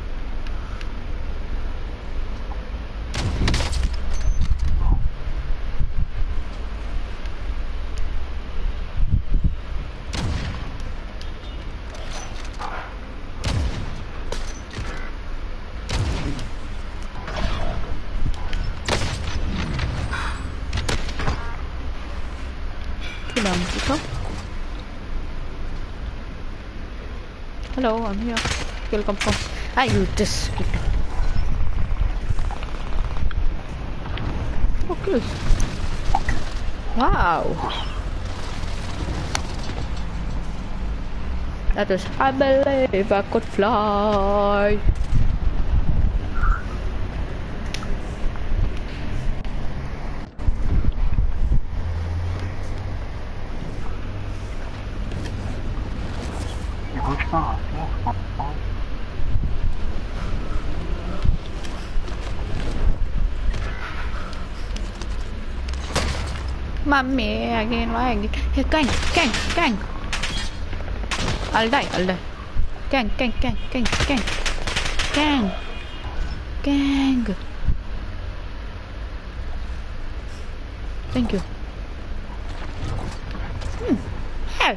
Hello, I'm here. Welcome home. Ah, you just. Okay. Wow. That was. I believe I could fly. Mommy, again, why again? Hey, gang, gang, gang. I'll die, I'll die. Gang, gang, gang, gang, gang. Gang. Gang. Thank you. Hmm. Hey.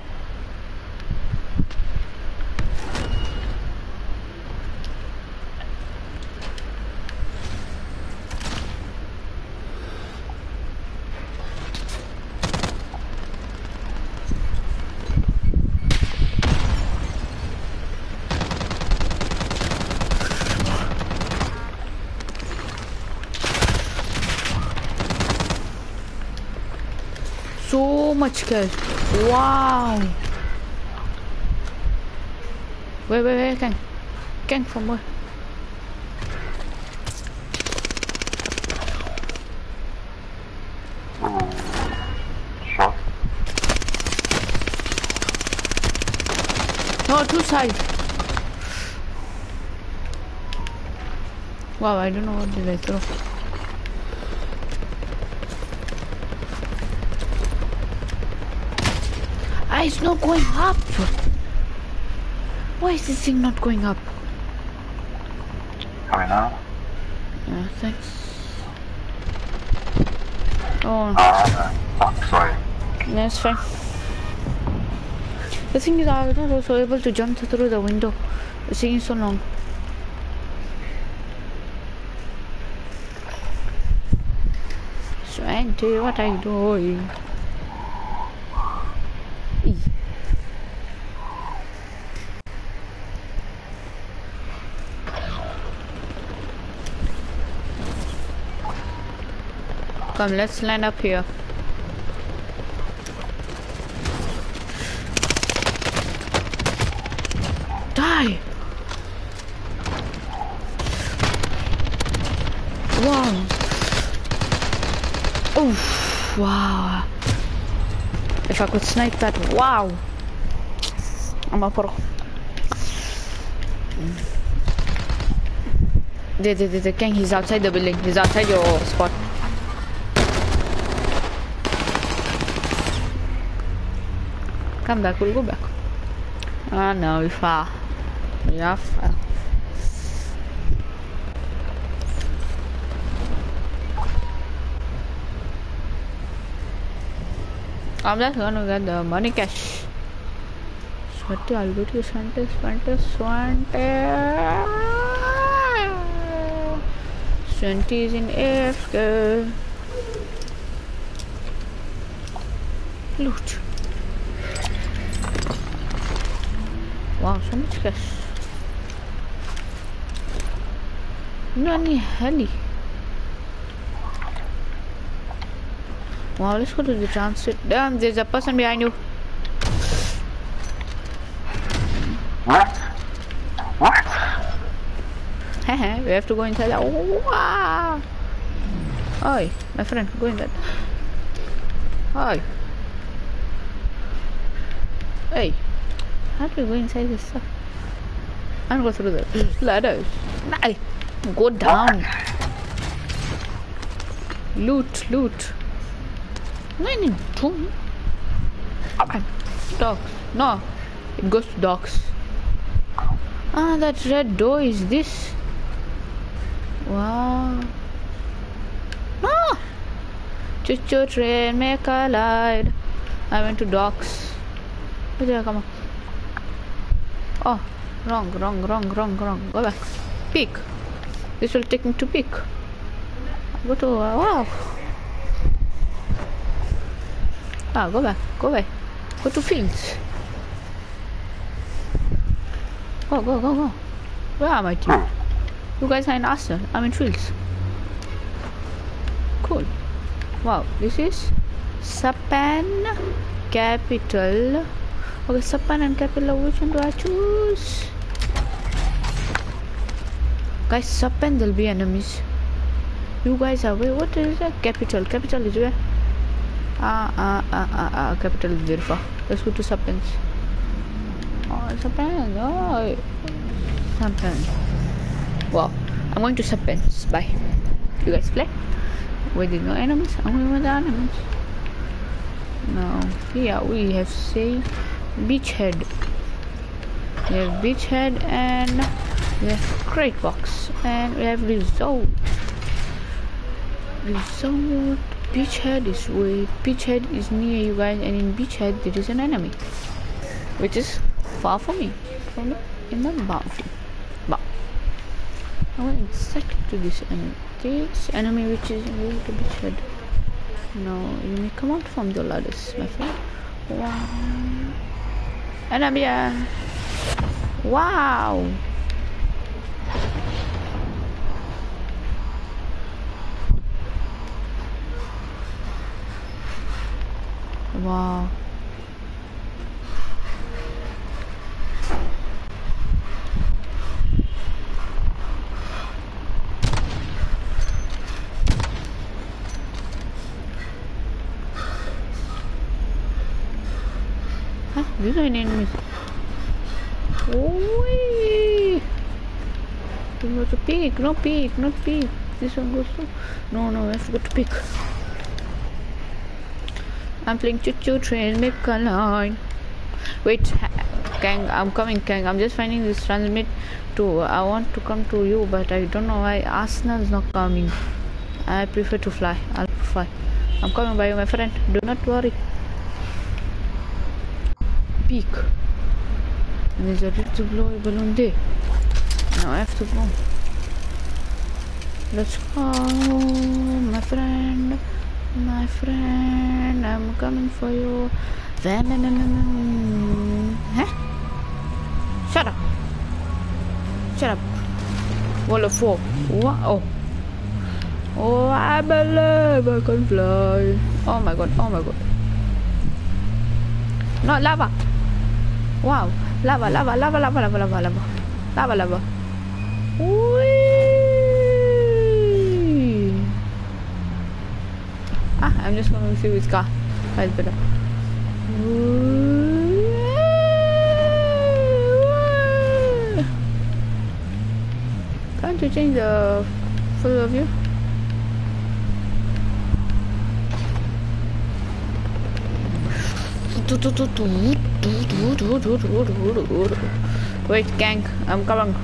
So much cash. Wow. Wait, wait, wait, gang. Gang from where? Shot. No, two sides. Wow, I don't know what did I throw. Ah, it's not going up. Why is this thing not going up? Coming out. Yeah, thanks. Oh. Ah, fuck, sorry. That's fine. The thing is, I was not also able to jump through the window. It's taking so long. Swanty, what are you doing? E. Come, let's land up here. Die! Wow! Oof! Wow! If I could snipe that, wow! I'm a pro. The, the, the, the king, he's outside the building. He's outside your spot. Come back, we'll go back. Ah, oh, no, we far. We are far. I'm just gonna get the money cash. Sweaty, I'll get you Swanty, Swanty, Swanty. twenties in A F K. Loot. Wow, so much cash. No any heli. Wow, let's go to the transit. Damn, there's a person behind you. What? What? We have to go inside. Oh, wow. Oi, my friend, go in that. Oi. Hey, how do we go inside this stuff? I don't go through the ladders. Nah, go down. Loot, loot. No, no, don't. Dogs. No, it goes to dogs. Ah, that red door is this. Wow. Ah! Choo-choo train, make a light. I went to docks. Come on. Oh, wrong, wrong, wrong, wrong, wrong. Go back. Peak. This will take me to peak. Go to, uh, wow. Ah, go back, go back. Go to fields. Go, go, go, go. Where are my team? You guys are in Arsenal. I'm in fields. Cool. Wow, this is Sapan Capital. Okay, Sapan and Capital. Which one do I choose? Guys, Sapan, there'll be enemies. You guys are where? What is that? Capital. Capital is where? Ah, ah, ah, ah, ah. Capital is very far. Let's go to Sapans. Oh, Sapans. Oh, Sapans. Wow, I'm going to Sapans. Bye. You guys play? Wait, there's no enemies? I'm going with the enemies. No. Yeah, we have say Beachhead. We have Beachhead and we have Crate Box and we have Resort. Resort. Beachhead is way. Beachhead is near you guys, and in Beachhead there is an enemy, which is far from me, from the, in the boundary. But I went exactly to this enemy. This enemy which is near to Beachhead. No, you may come out from the ladders, my friend. Wow. Enemy. Wow. Wow. Huh? These are enemies. Oh, go to peak, no peak, not peak. This one goes to. No, no, I have to go to peak. I'm playing choo-choo train, make a line. Wait, Kang, I'm coming, Kang. I'm just finding this transmit to. I want to come to you, but I don't know why Arsenal's not coming. I prefer to fly. I'll fly. I'm coming by you, my friend. Do not worry. Peak. And there's a little glowy balloon there. Now I have to go. Let's go, my friend. My friend, I'm coming for you. Huh? Shut up. Shut up. Wall of four. Wow. Oh, I believe I can fly. Oh my god, oh my god. No, lava. Wow. Lava, lava, lava, lava, lava, lava, lava. Lava, lava. Whee! Ah, I'm just going to see which car is better. Can't you change the full view? Wait, gang, I'm coming.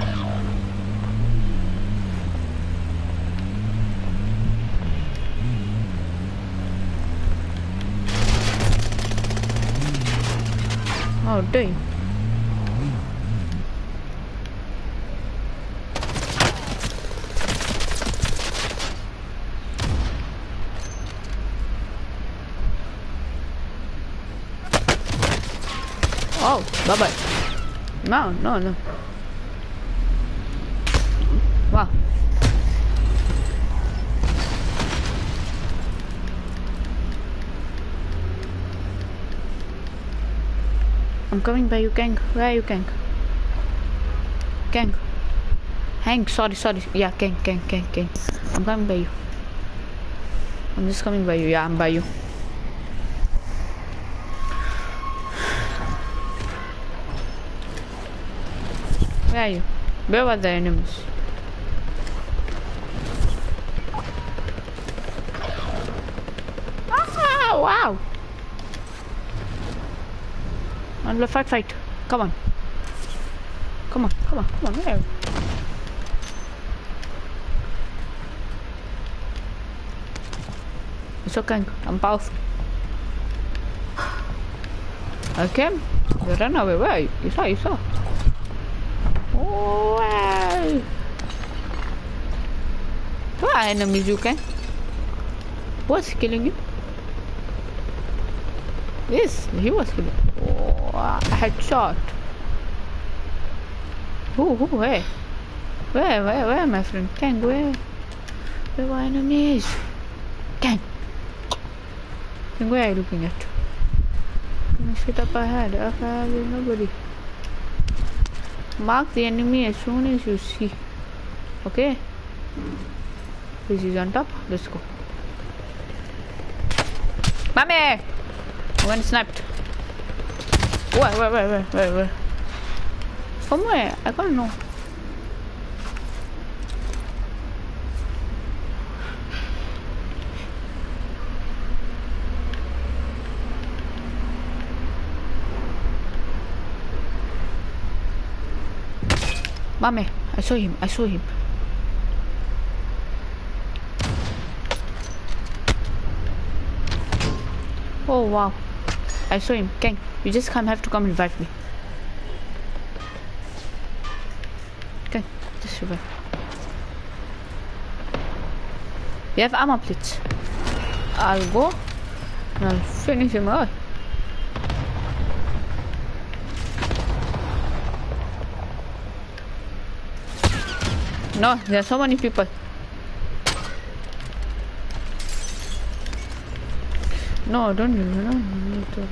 Oh, dang. Oh, bye bye. No, no, no. Wow. I'm coming by you, Kang. Where are you, Kang? Kang. Hank, sorry, sorry. Yeah, Kang, Kang, Kang, Kang. I'm coming by you. I'm just coming by you. Yeah, I'm by you. Where are you? Where were the enemies? Ah, wow! And fight, fight. Come on. Come on, come on, come on. Where? It's okay. I'm powerful. Okay. You ran away. Where are you? You saw, you saw. Oh, wow. Where are enemies, you can? What's killing you? Yes, he was killing. Oh, a headshot. Who, who, where? Where, where, where, my friend? Kang, where? Where are enemies? Kang. Kang, where are you looking at? Can you sit up ahead? Up ahead, there's nobody. Mark the enemy as soon as you see. Okay? This is on top. Let's go. Mommy! One sniped. Where, where, where, where, where, where? From where? I don't know. Mommy, I saw him, I saw him. Oh wow, I saw him. Kang, you just come have to come revive me. Kang, just revive. We have armor plates. I'll go and I'll finish him out. No, there are so many people. No, don't do no, no, no.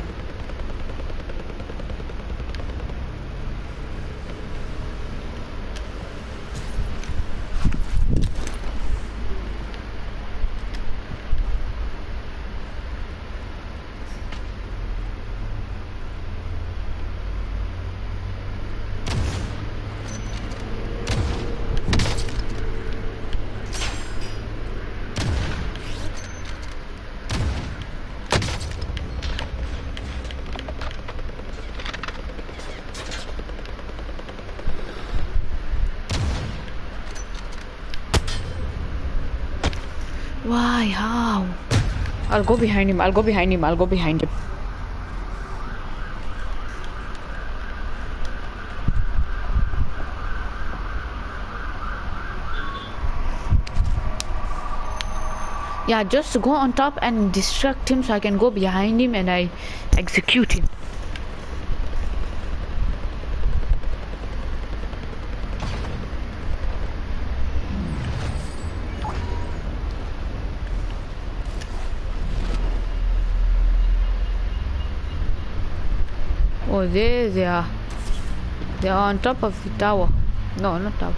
Why? How? I'll go behind him. I'll go behind him. I'll go behind him. Yeah, just go on top and distract him so I can go behind him and I execute him. Oh, there they are. They are on top of the tower. No, not tower.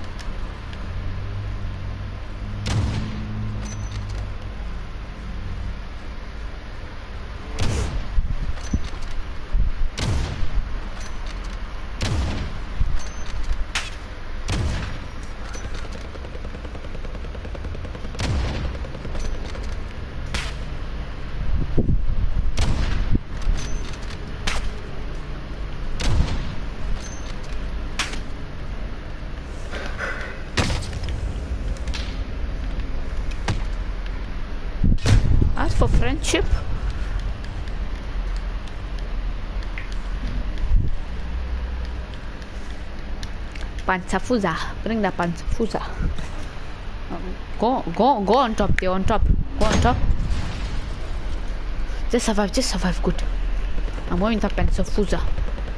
Ask for friendship. Panzafuza. Bring the Panzafuza. Go, go, go on top. They're on top. Go on top. Just survive. Just survive. Good. I'm going to Panzafuza.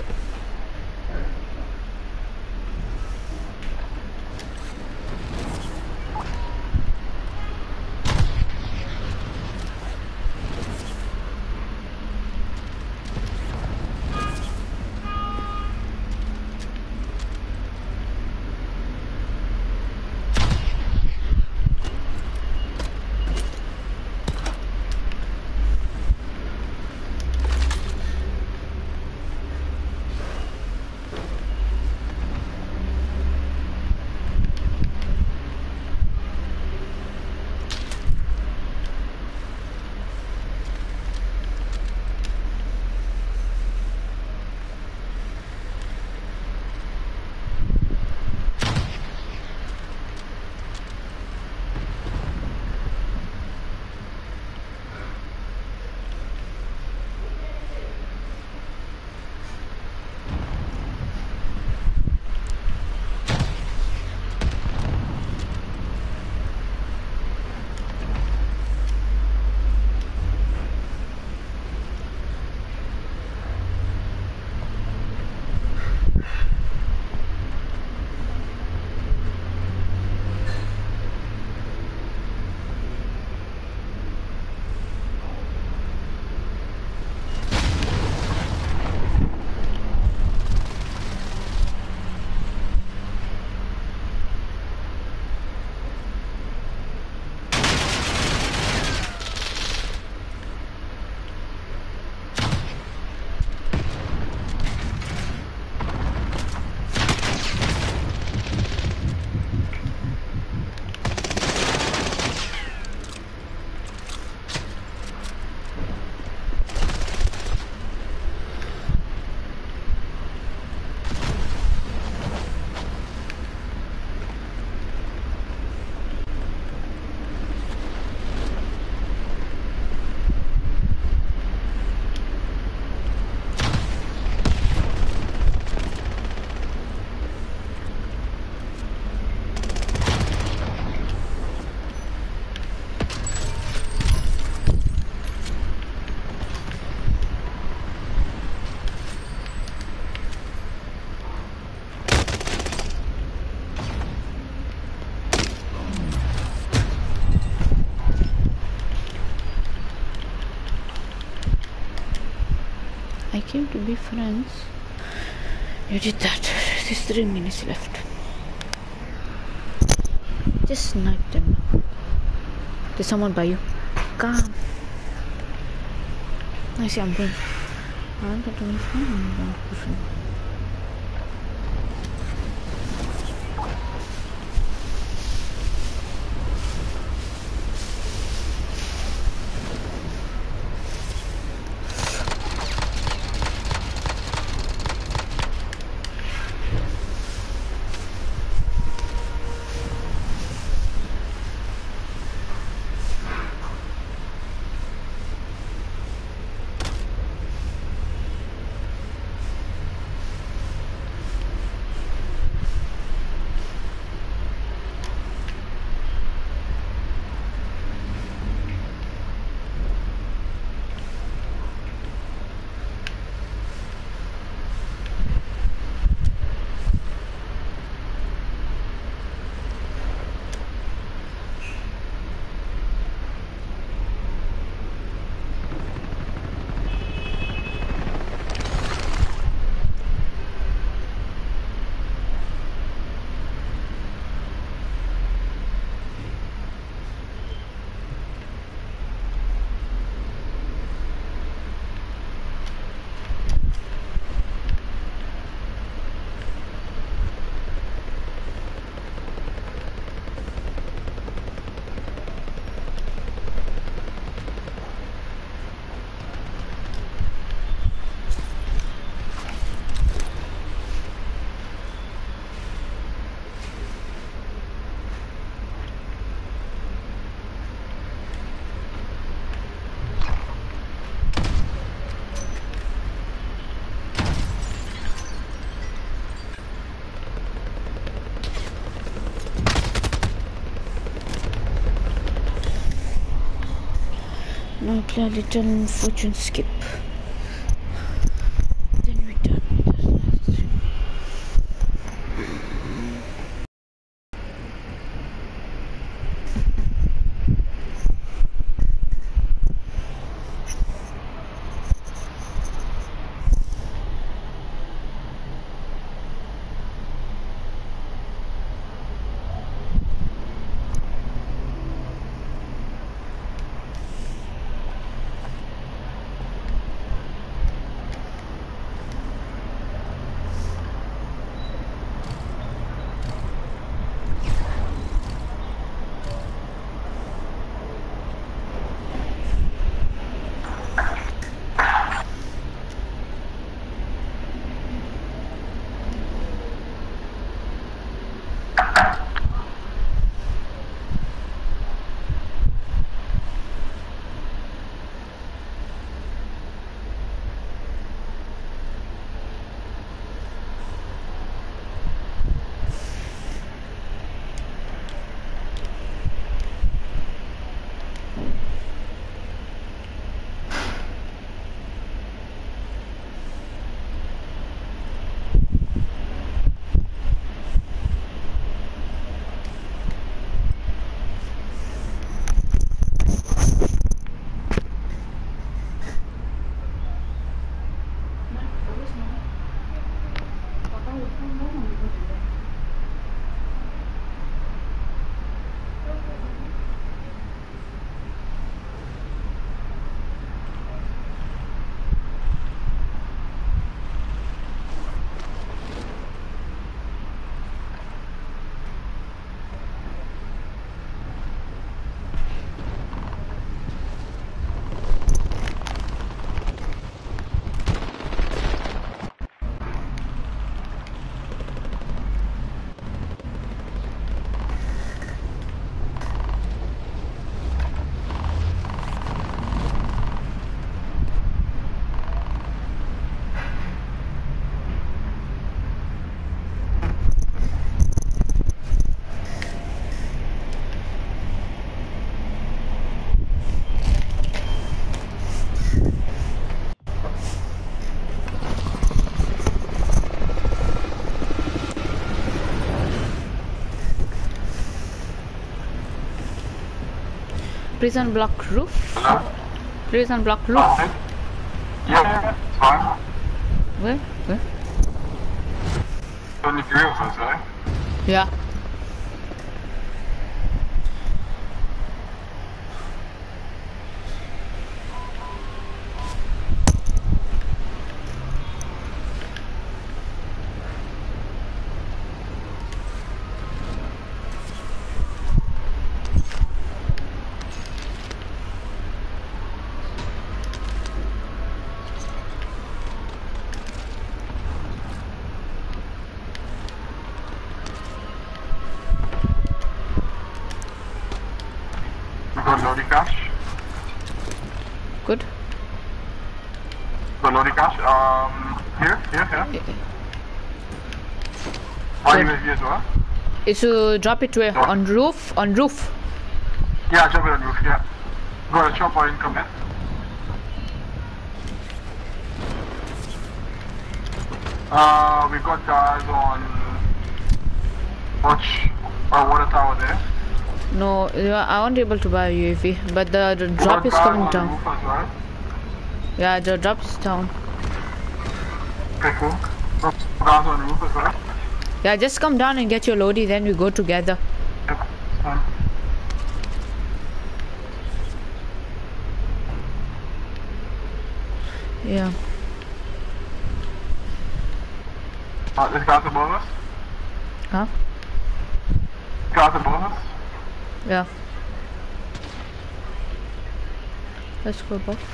I came to be friends. You did that. There's three minutes left. Just snipe them. There's someone by you. Come. I see I'm going. I'm going to push him. Now play a little fortune skip. Then we done with this live stream. Prison block roof. Hello? Prison block roof. Oh, yeah, it's fine. Where? Where? Only three of us, right? Yeah. We got Lodi cash. Good. Got Lodi cash. Um, here, here, here. Yeah. Are you here as well? Is to drop it where? No. On roof? On roof. Yeah, jump it on roof, yeah. Got a chopper incoming. Uh, we got guys on watch or water tower there. No, yeah, I won't be able to buy a U A V, but the, the We drop got is guys coming on down. the roof as well. Yeah, the drop is down. Okay, cool. Got guys on the roof as well. Yeah, just come down and get your loadie, then we go together. Yep, fine. Yeah. Uh, this guy's above us. Huh? Guys above us. Yeah. Let's go above.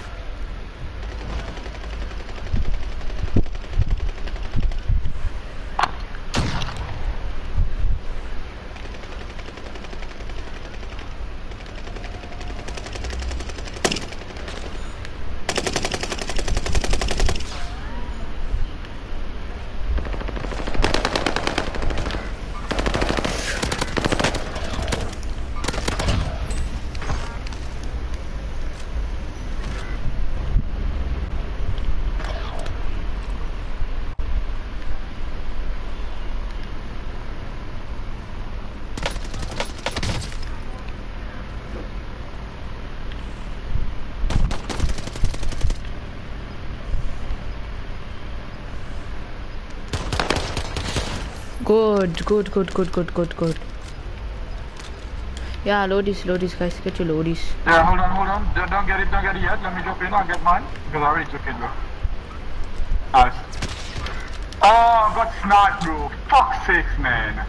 Good, good, good, good, good, good, good. Yeah, loadies, loadies, guys, get your loadies. Yeah, hold on, hold on. Don't, don't get it, don't get it yet. Let me jump in, I'll get mine. Because I already took it, bro. Nice. Oh, I got sniped, bro. Fuck's sakes, man.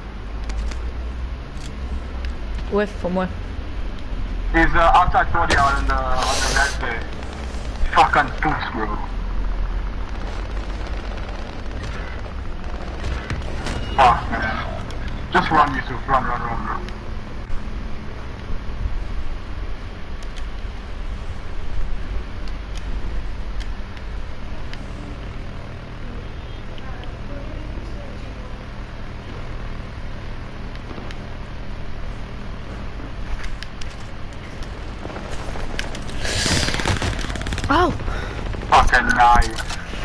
Where? From where? He's uh, outside forty out on the, on the left there. Fucking toots, bro. Fuck, man. Just run, Yusuf. Run, run, run, bro. Ow! Fucking nice.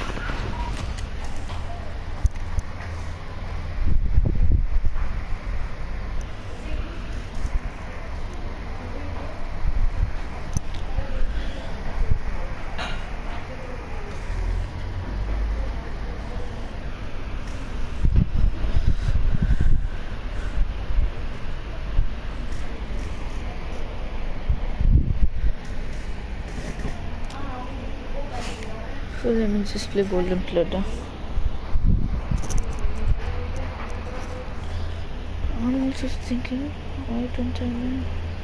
So let me just play Golden Clutter. I'm just thinking, why don't I know?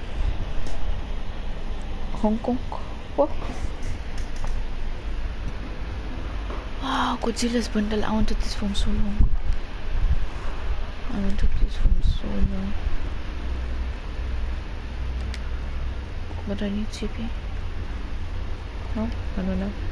Hong Kong? What? Wow, Godzilla's bundle. I wanted this from so long. I wanted this from so long. But I need C P. No? I don't know.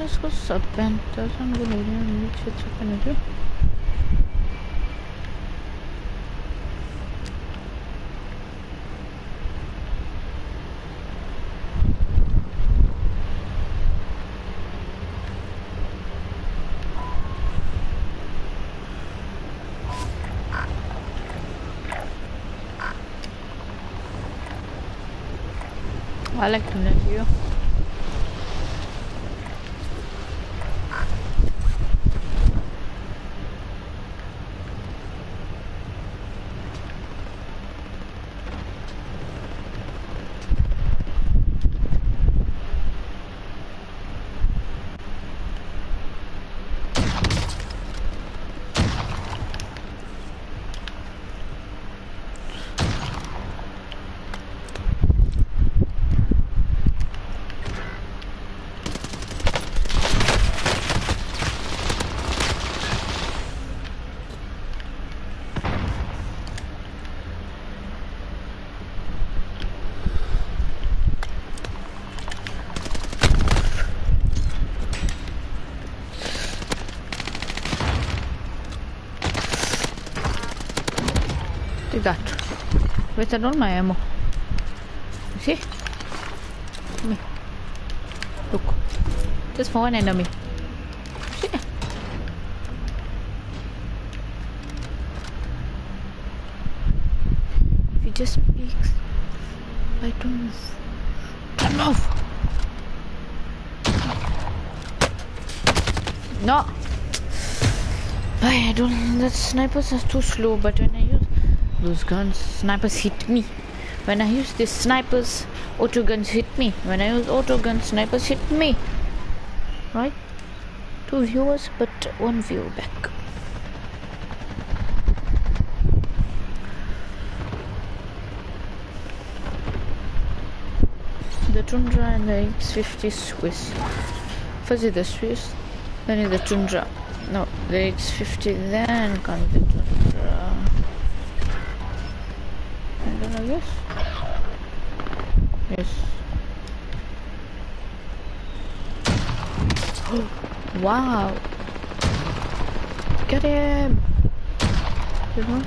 इसको सब पहनता है हमको नहीं नीचे अच्छा पहने जो I like to know you. Take that. Wasted all my ammo. You see? Me. Look. Just for one enemy. See? If he just speaks, I don't move. Don't move! No! I don't. The snipers are too slow, but when I use those guns, snipers hit me. When I use these snipers, auto guns hit me. When I use auto guns, snipers hit me. Right? Two viewers, but one viewer back. The Tundra and the X fifty Swiss. First is the Swiss, then is the Tundra. No, the X fifty, then comes the Tundra. And then I guess. Yes. Wow. Get him. This one.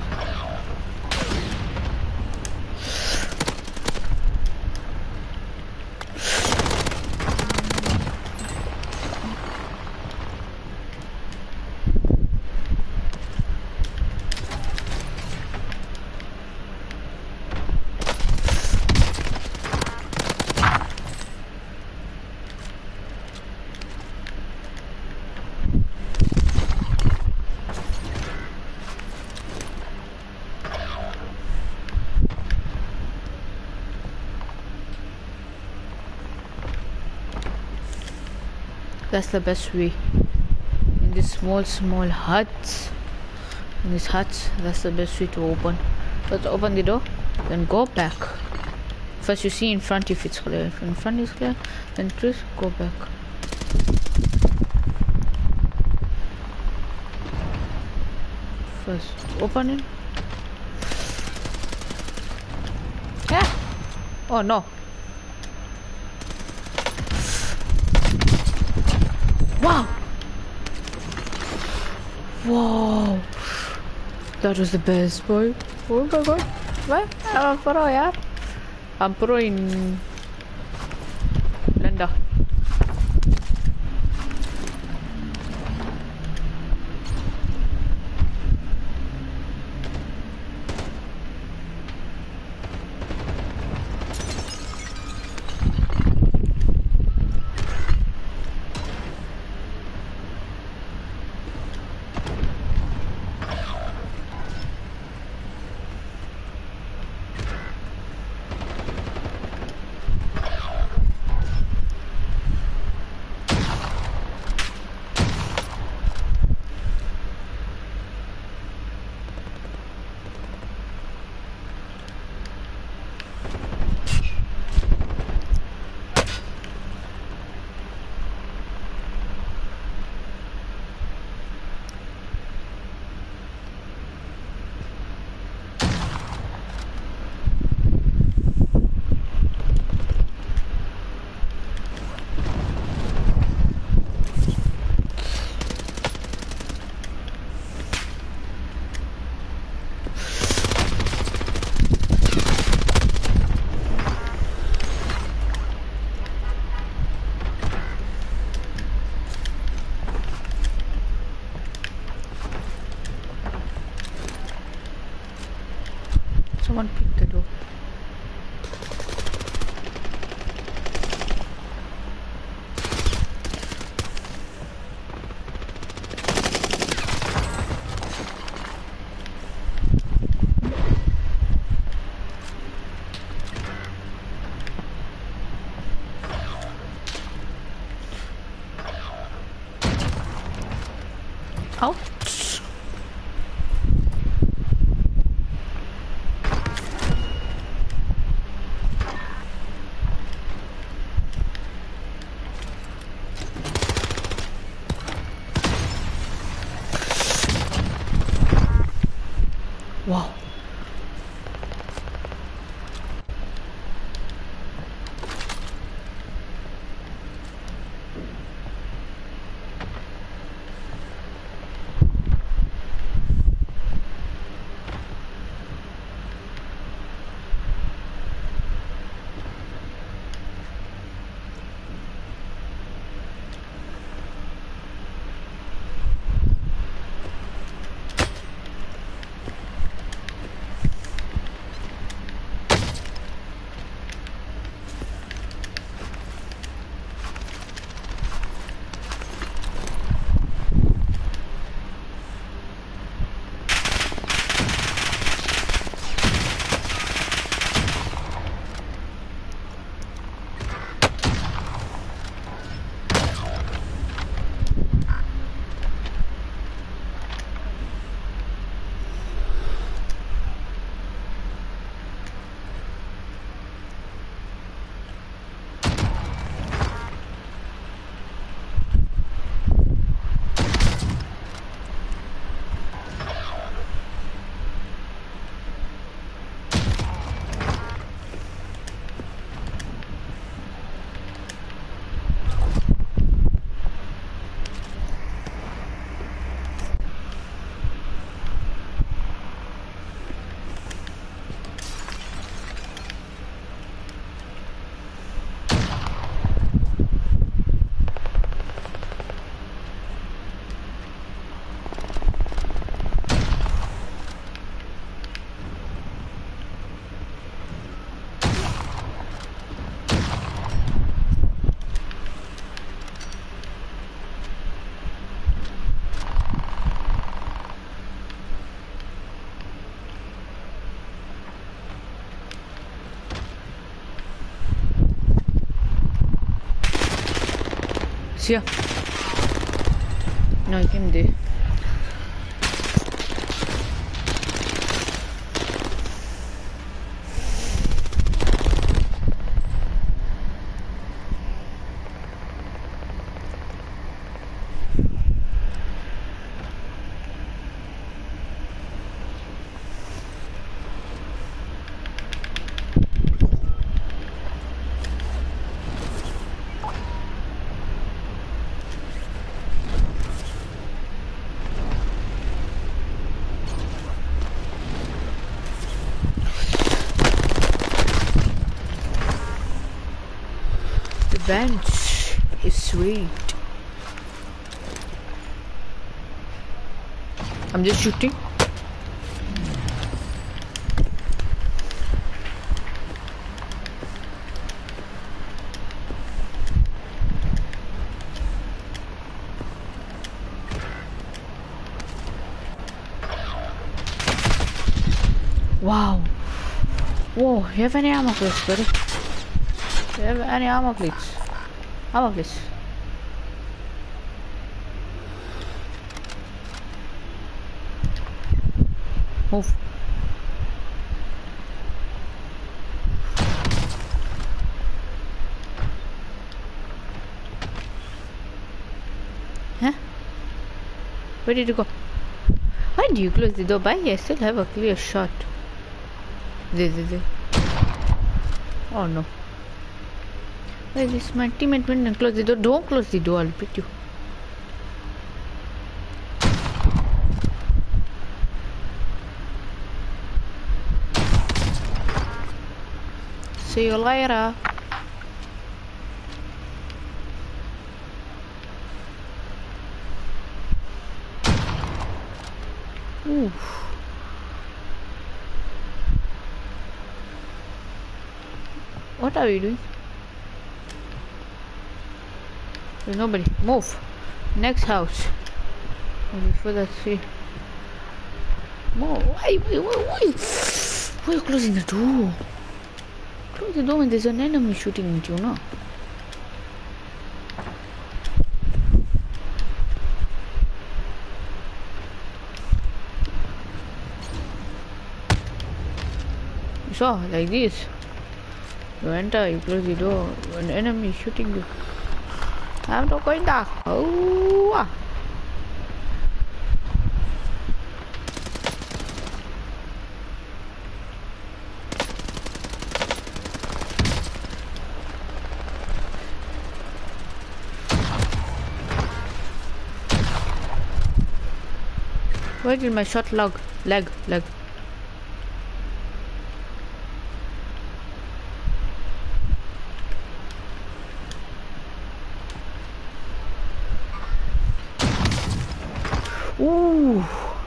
That's the best way. In these small, small huts, in these huts, that's the best way to open. Let's open the door, then go back. First, you see in front if it's clear. If in front is clear, then please go back. First, open it. Yeah. Oh no. Wow! Whoa! That was the best, boy. Oh my god. What? I'm a pro, yeah? I'm pro in Lenda. someone picked the door. Ouch. Wow. Here. No, I came there. Bench is sweet. I'm just shooting. Wow. Whoa, you have any ammo please, buddy? Do you have any ammo please? Ammo please. Move. Huh? Where did you go? Why do you close the door? Bye, I still have a clear shot. There, there, there. Oh no. Where is my teammate went and close the door? Don't close the door, I'll beat you. See you later. Oof. What are we doing? There's nobody. Move. Next house. Before that, see. Move. Why? Why? Why? Why? Why are you closing the door? Close the door when there's an enemy shooting at you, no? So, like this. You enter, you close the door, an enemy is shooting you. I'm not going back. Oh! Where did my shot lag? Leg, leg. Ooh.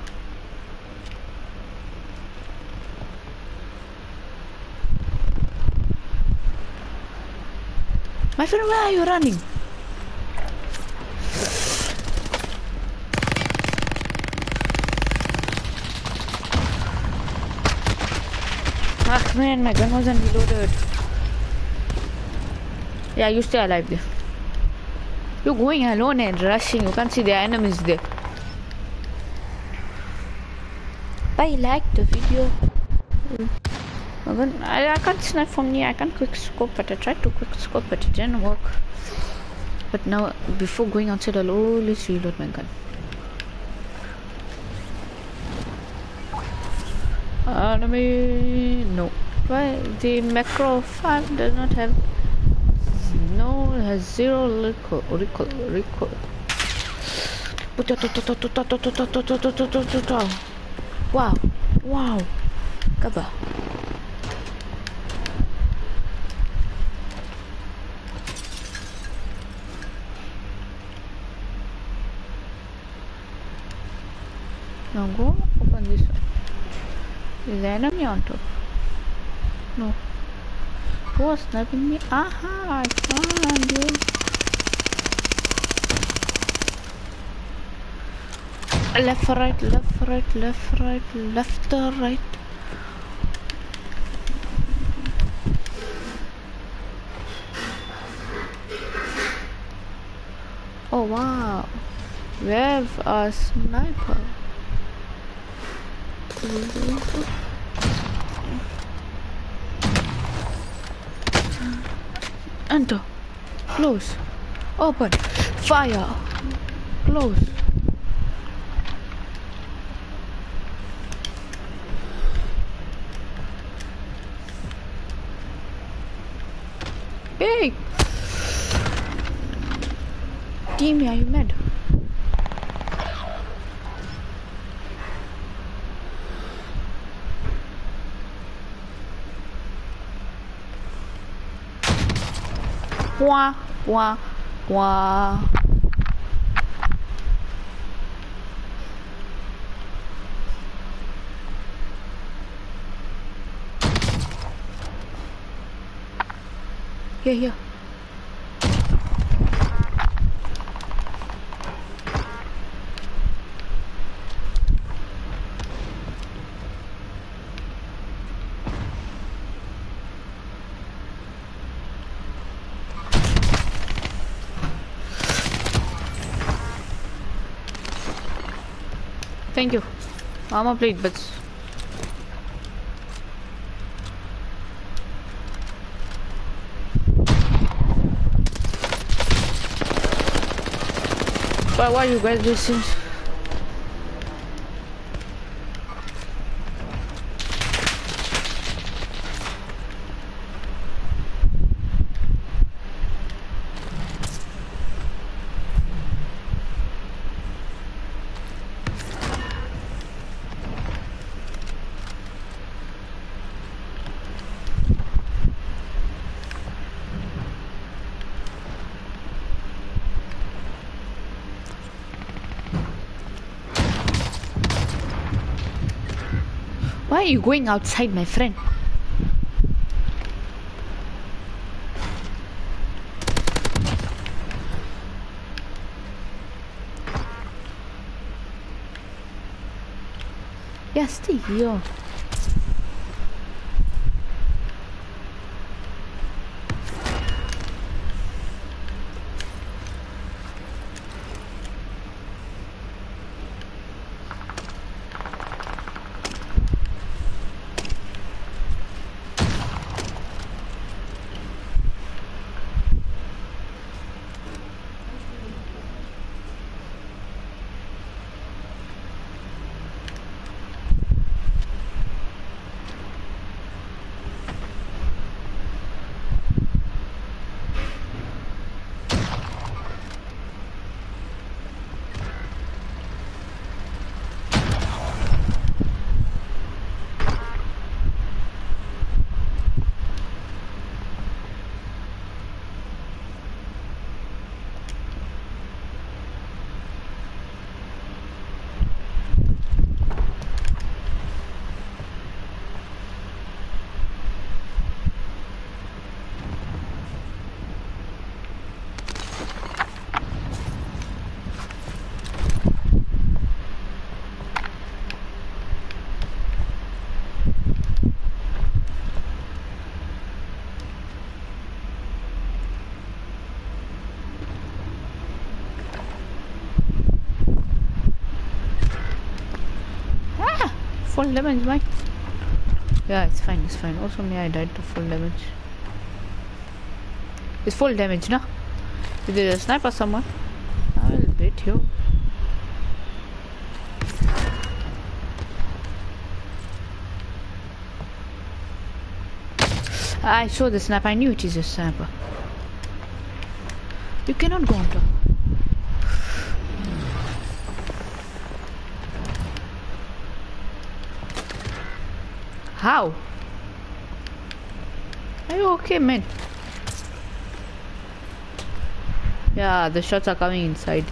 My friend, where are you running? Ah man, my gun wasn't reloaded. Yeah, you stay alive there. You're going alone and rushing. You can't see the enemies there. I like the video. I, I can't snipe from near. I can't quick scope, but I tried to quick scope, but it didn't work. But now, before going outside, I'll always reload my gun. Enemy, no. Why the macro five does not have? No, it has zero recoil. Recoil. Recoil. Wow, wow, cover. Now go open this one. Is the enemy on top? No. Who was sniping me? Aha, I found you. Left, right, left, right, left, right, left, right. Oh wow, we have a sniper. Enter, close, open, fire, close. Hey! Team, are you mad? Wah, wah, wah. Here, here. Thank you. Armor plate, but why why you guys do this? Why are you going outside, my friend? Yeah, stay here. Full damage, why? Yeah, it's fine, it's fine. Also, me, I died to full damage. It's full damage, no? If there's a sniper someone, I'll beat you. I saw the sniper, I knew it is a sniper. You cannot go on top. How? Are you okay, man? Yeah, the shots are coming inside.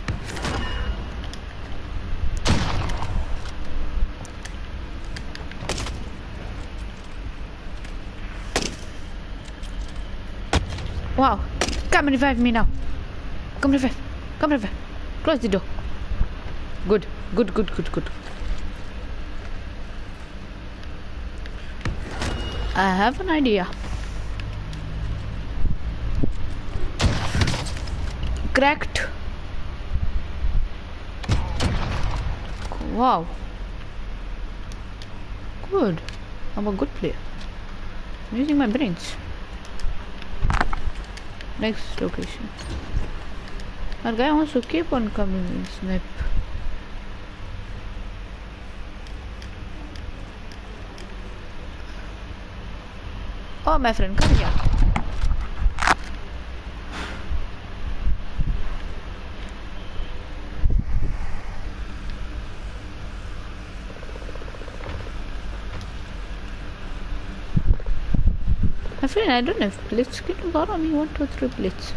Wow, come revive me now. Come revive, come revive. Close the door. Good, good, good, good, good. I have an idea. Cracked. Wow. Good. I'm a good player. I'm using my brains. Next location. That guy wants to keep on coming in snap. Oh, my friend, come here. My friend, I don't have plates. Can you borrow me one, two, three plates?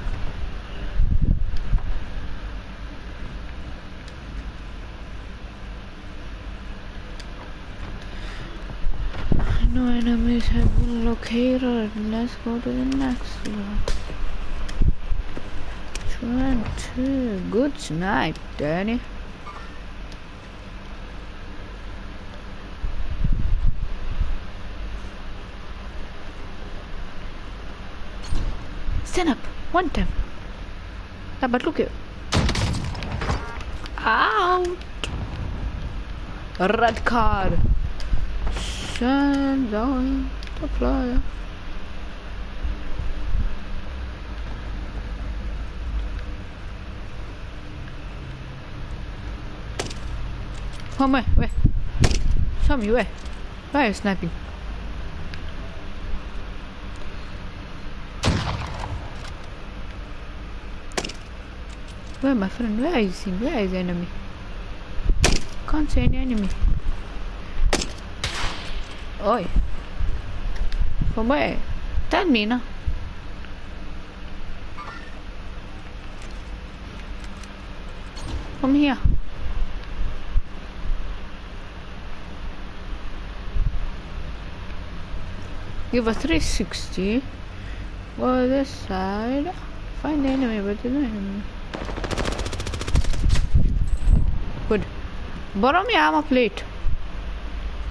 No enemies have been located. Let's go to the next one. twenty. Good snipe, Danny. Stand up. One time. Ah, but look here. Out. Red card. Send down the player. Come where? Where? Show me where? Where are you sniping? Where, my friend? Where is he? Where is the enemy? Can't see any enemy. Oi. From where? Tell me now. From here. Give a three sixty. Go this side. Find the enemy, but there's no enemy. Good. Borrow me armor plate.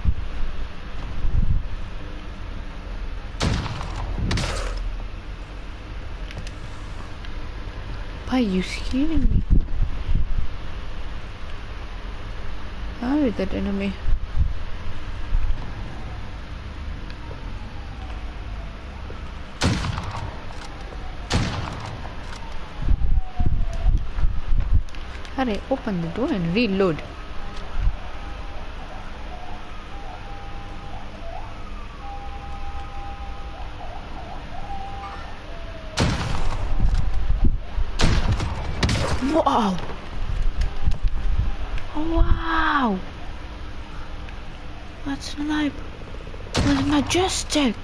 Why you scaring me? How is that enemy? Hurry, open the door and reload. Wow! Wow! That's snipe was majestic.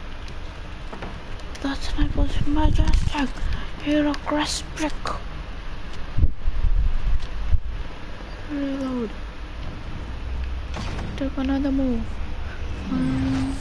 That snipe was majestic. Hero crest brick. Reload. Take another move. Um,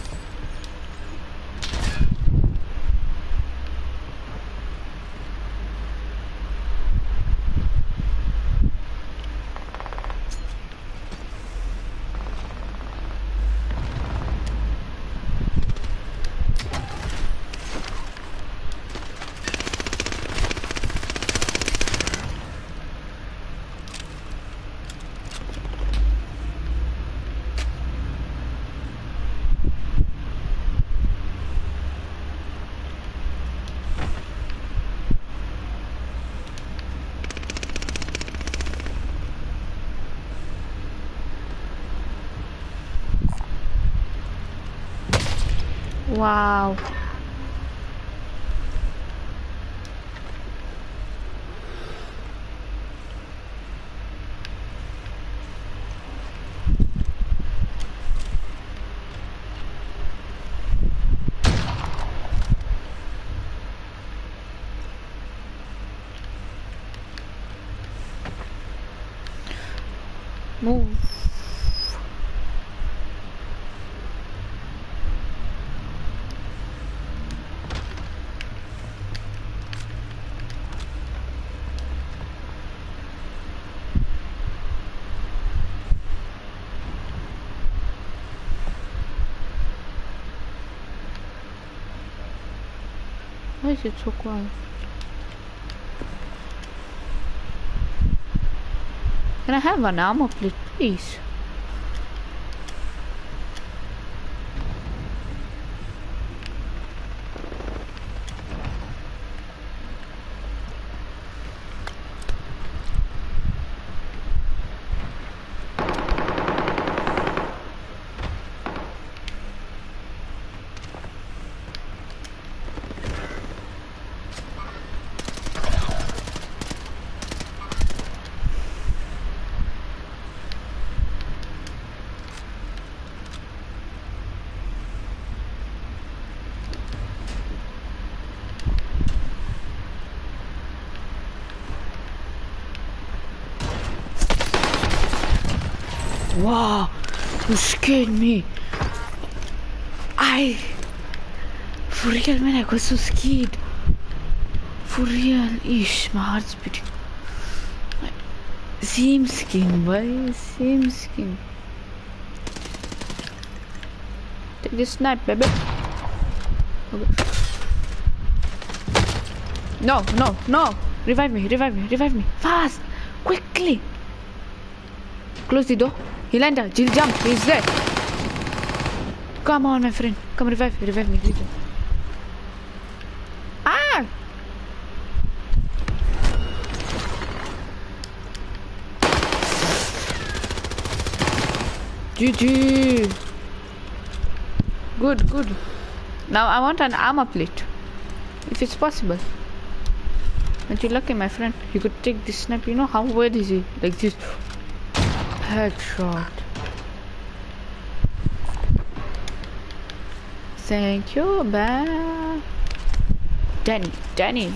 Wow. Move. Why is it so quiet? Can I have an armor plate, please? Wow, you scared me. I... For real, man, I got so scared. For real, ish, my heart's beating. Same skin, boy, same skin. Take this snipe, baby. Okay. No, no, no. Revive me, revive me, revive me. Fast, quickly. Close the door. He landed. He'll jump. He's there. Come on, my friend. Come revive me. Revive me. Revive me. Ah! G G. Good, good. Now I want an armor plate. If it's possible. Aren't you lucky, my friend? You could take this snap. You know how wide is he? Like this. Headshot. Thank you, bye. Danny, Danny.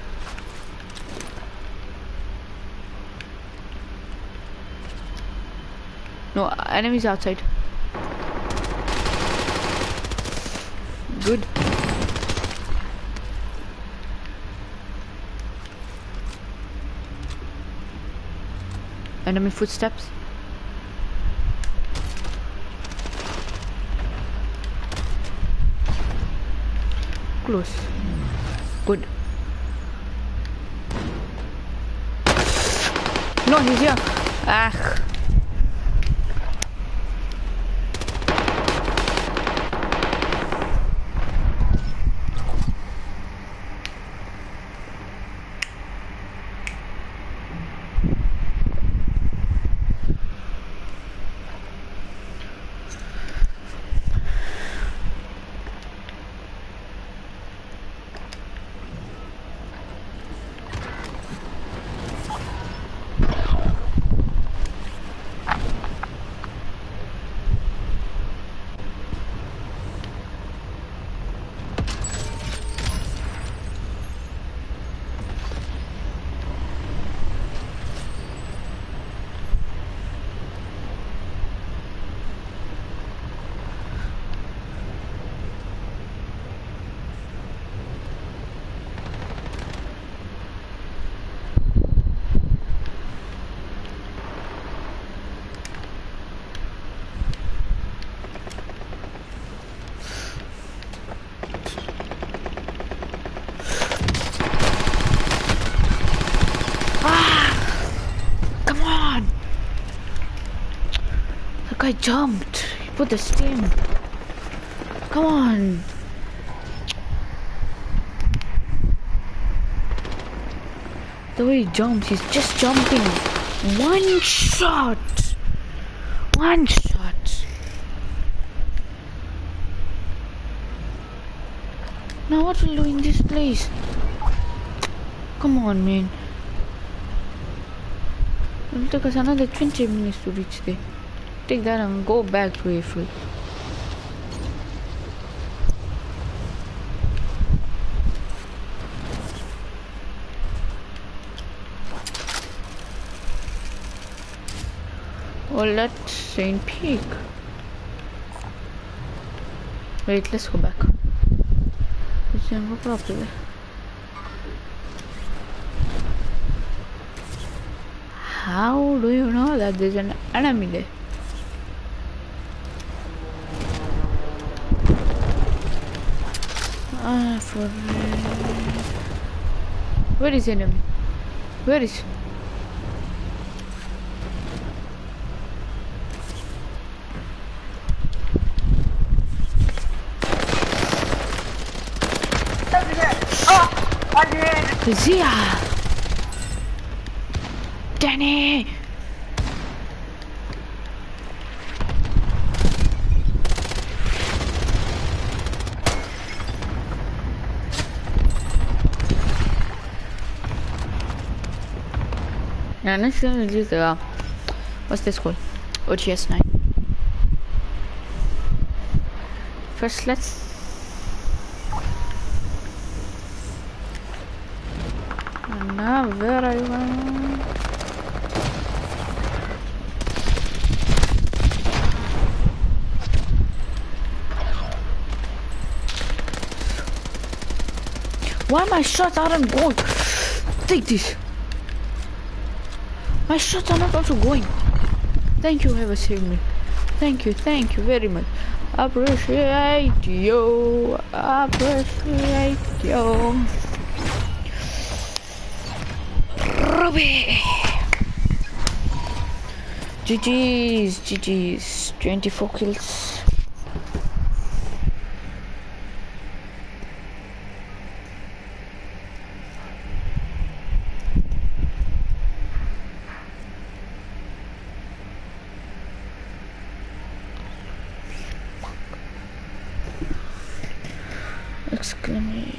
No, enemies outside. Good. Enemy footsteps. Close. Good. No, he's here. Ah. I jumped. He put the stem. Come on. The way he jumps, he's just jumping. One shot. One shot. Now what will you do in this place? Come on, man. It'll take us another twenty minutes to reach there. Take that and go back to April. Well, that's Saint Peak. Wait, let's go back. Let's go properly. How do you know that there's an enemy there? Ah, for where is enemy? Where is? Zia! Danny! Yeah, next time we'll use the uh, what's this called? O G S nine. First, let's. And now, where are you going? Why my shots aren't going? Take this. My shots are not also going. Thank you, whoever saved me. Thank you, thank you very much. Appreciate you. Appreciate you. Ruby. G G's, G G's. twenty-four kills. Exclamation.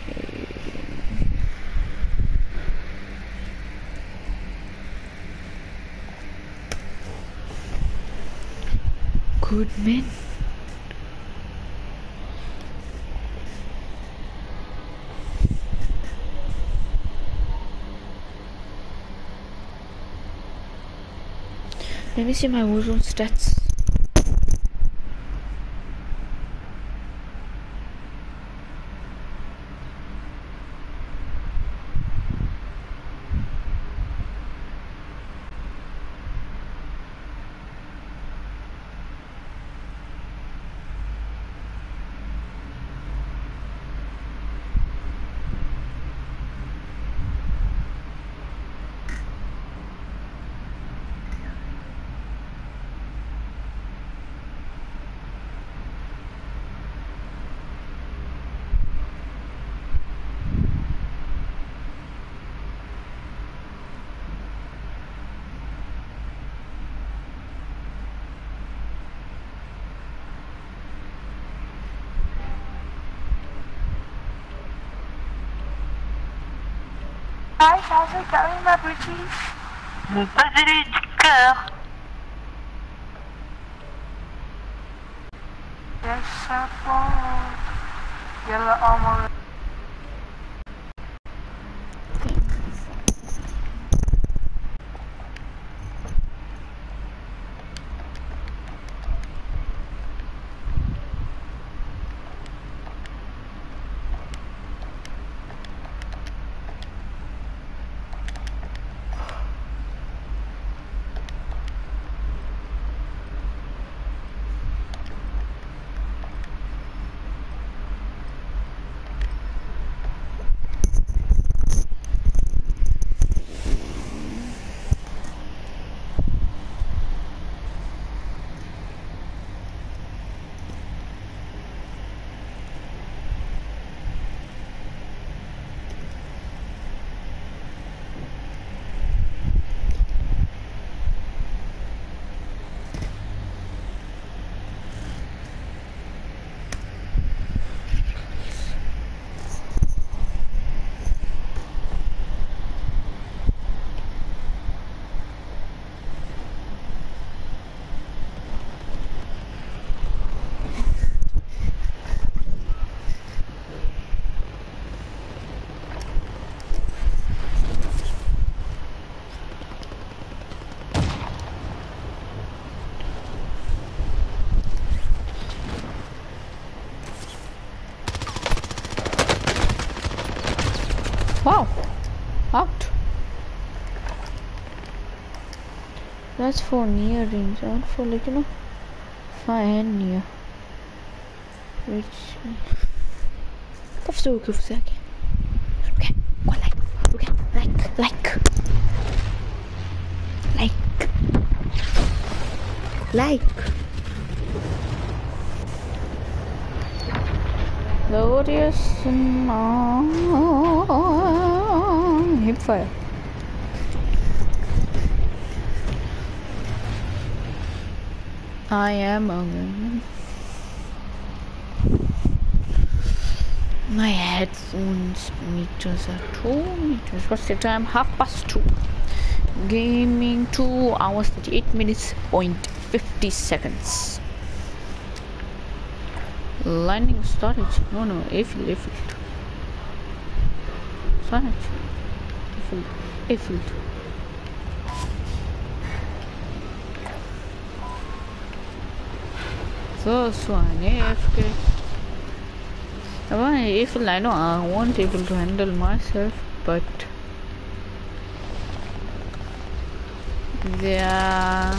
Good men. Let me see my Warzone stats. Guys, how's it going, my pretties? Vas-y, du cœur. Yes, I fall. Yellow armor. Wow, out. That's for near range, not for like you know, far and near. Which of okay, okay, okay, go like, okay, like, like, like, like. Glorious on hip fire. I am a woman. My headphones meters are two meters. What's the time? Half past two. Gaming two hours thirty-eight minutes point fifty seconds. Lightning storage. No, no, A-field, A-field. Storage. A-field, A-field. So, Swan, A F K. A-field, I know I won't able to handle myself, but they are.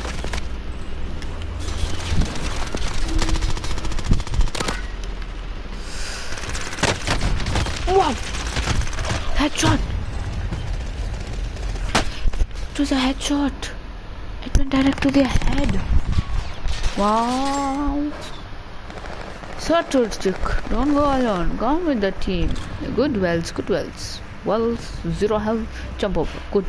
Wow! Headshot! It was a headshot. It went direct to their head. Wow! Subtle stick. Don't go alone. Come with the team. Good wells, good wells. Wells, zero health. Jump over. Good.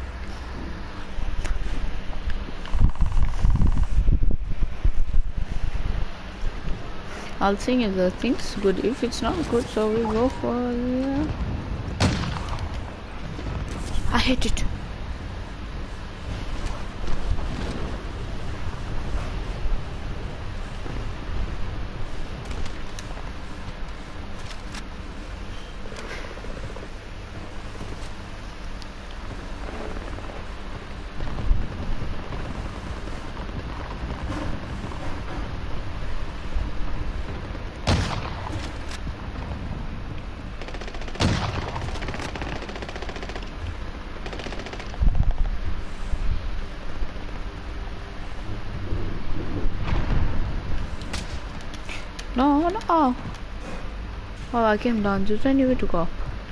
I'll sing if the thing's good. If it's not good, so we go for yeah. I hate it. No, no. Oh, I came down. Is there any way to go up?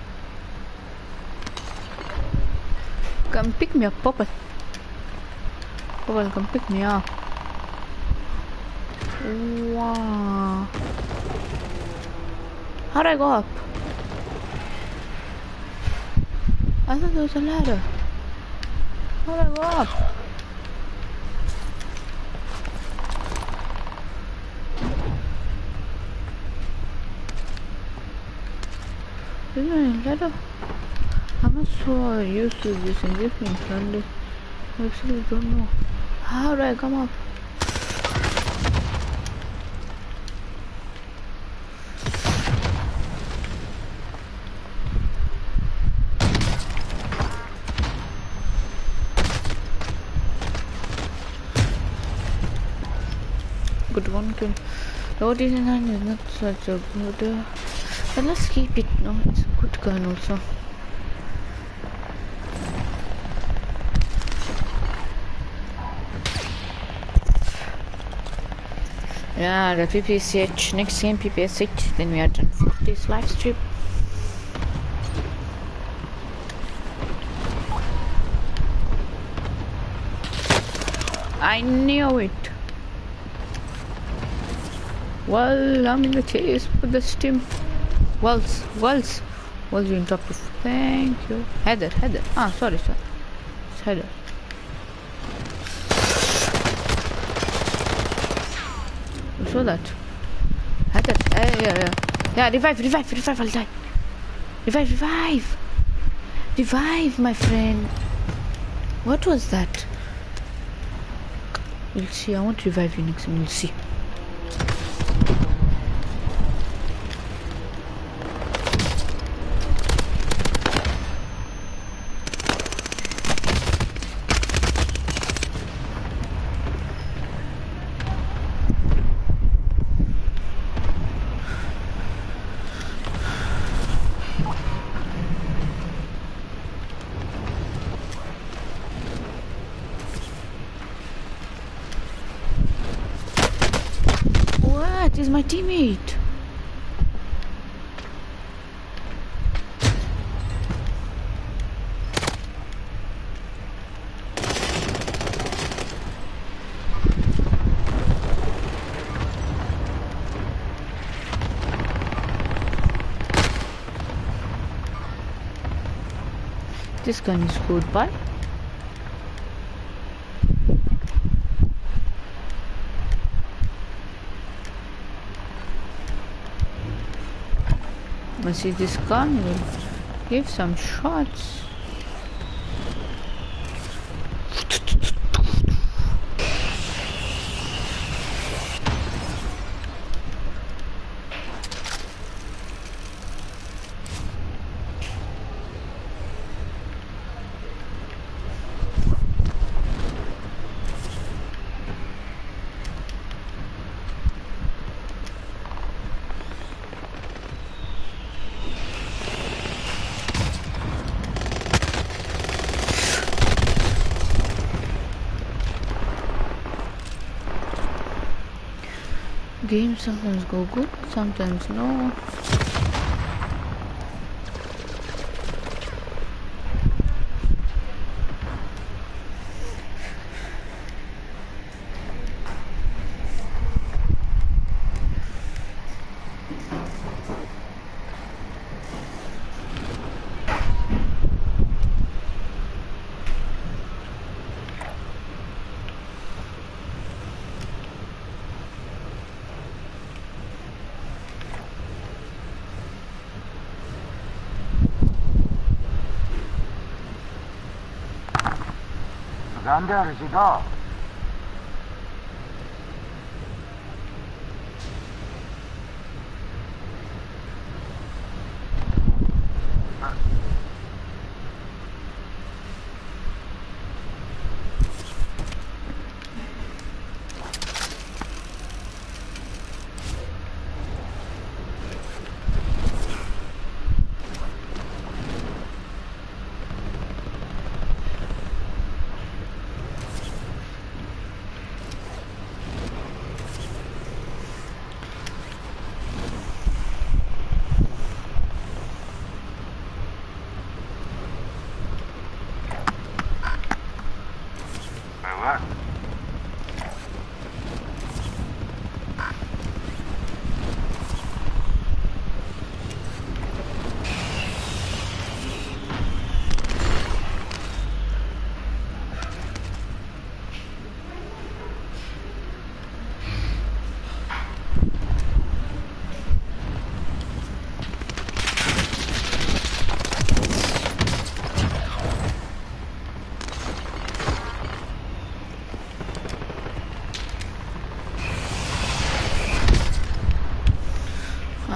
Come pick me up, Purple. Purple, come pick me up. Wow. How do I go up? I thought there was a ladder. How do I go up? Is there any ladder? I'm not So used to this injection friendly. I actually don't know. How do I come up? Good one kill. Low design is not such a good, uh, but let's keep it. No, it's a good gun also. Yeah, the P P S H, next game P P S H, then we are done for this live stream. I knew it. Well, I'm in the chase with the steam. Walls, walls, walls in top of. Thank you. Header, header. Ah, sorry, sir. It's header. You saw that? Header. Yeah, yeah, yeah. Yeah, revive, revive, revive. I'll die. Revive, revive. Revive, my friend. What was that? We'll see. I want to revive you next time. We'll see. Is my teammate. This gun is good, but I see this gun will give some shots. Games sometimes go good, sometimes no. Zander, is he gone?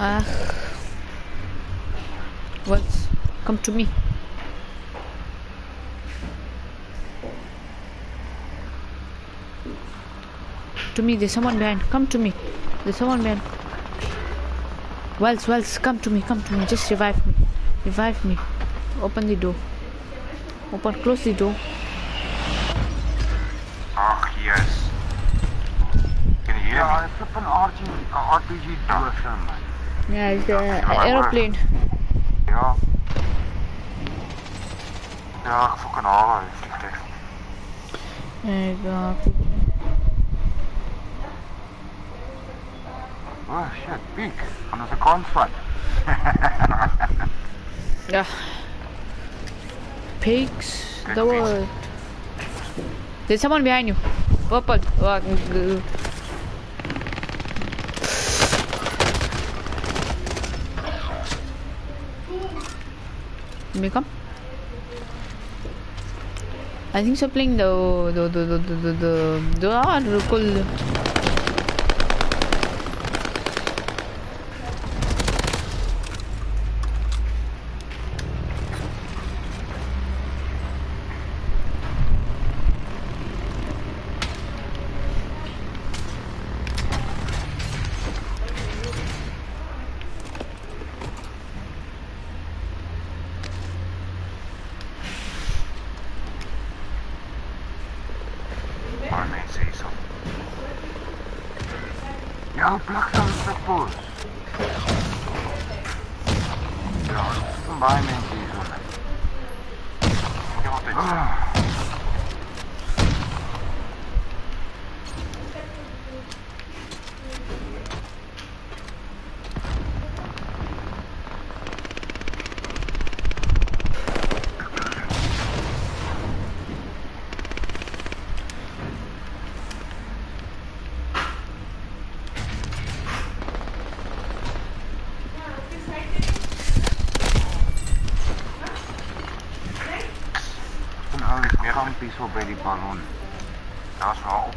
Ah. What? Come to me. To me, there's someone behind. Come to me. There's someone behind. Wells, Wells, come to me, come to me. Just revive me. Revive me. Open the door. Open, close the door. Ach, yes. Can you hear Ja, me? ik heb een R P G doosje, man. Yeah, it's an aeroplane. Ja. Ja, ik fucking halen. Vliegtuig. There you go. Oh shit, peek. Van onze kant vat. Yeah. Pigs. The word. There's someone behind you. Purple. Oh, g- May come? I think so. Playing the the the the the the the, the ah, cool. Waar mensen is op. Ja, plak dan de poos. Ja, een baie mensen hier zo. Ik heb altijd zo. Een rampie zo bij die ballon. Dat is wel op.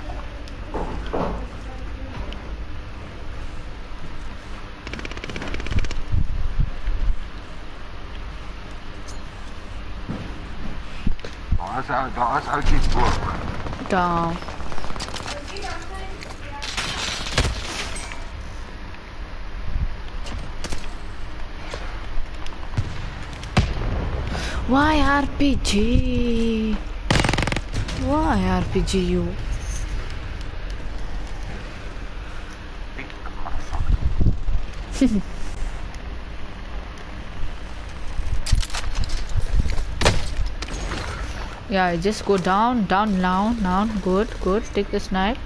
Daar is, daar is uit die boek. Down. Why R P G? Why R P G you? Big motherfucker. Yeah, just go down, down, down, down. Good, good. Take the snipe.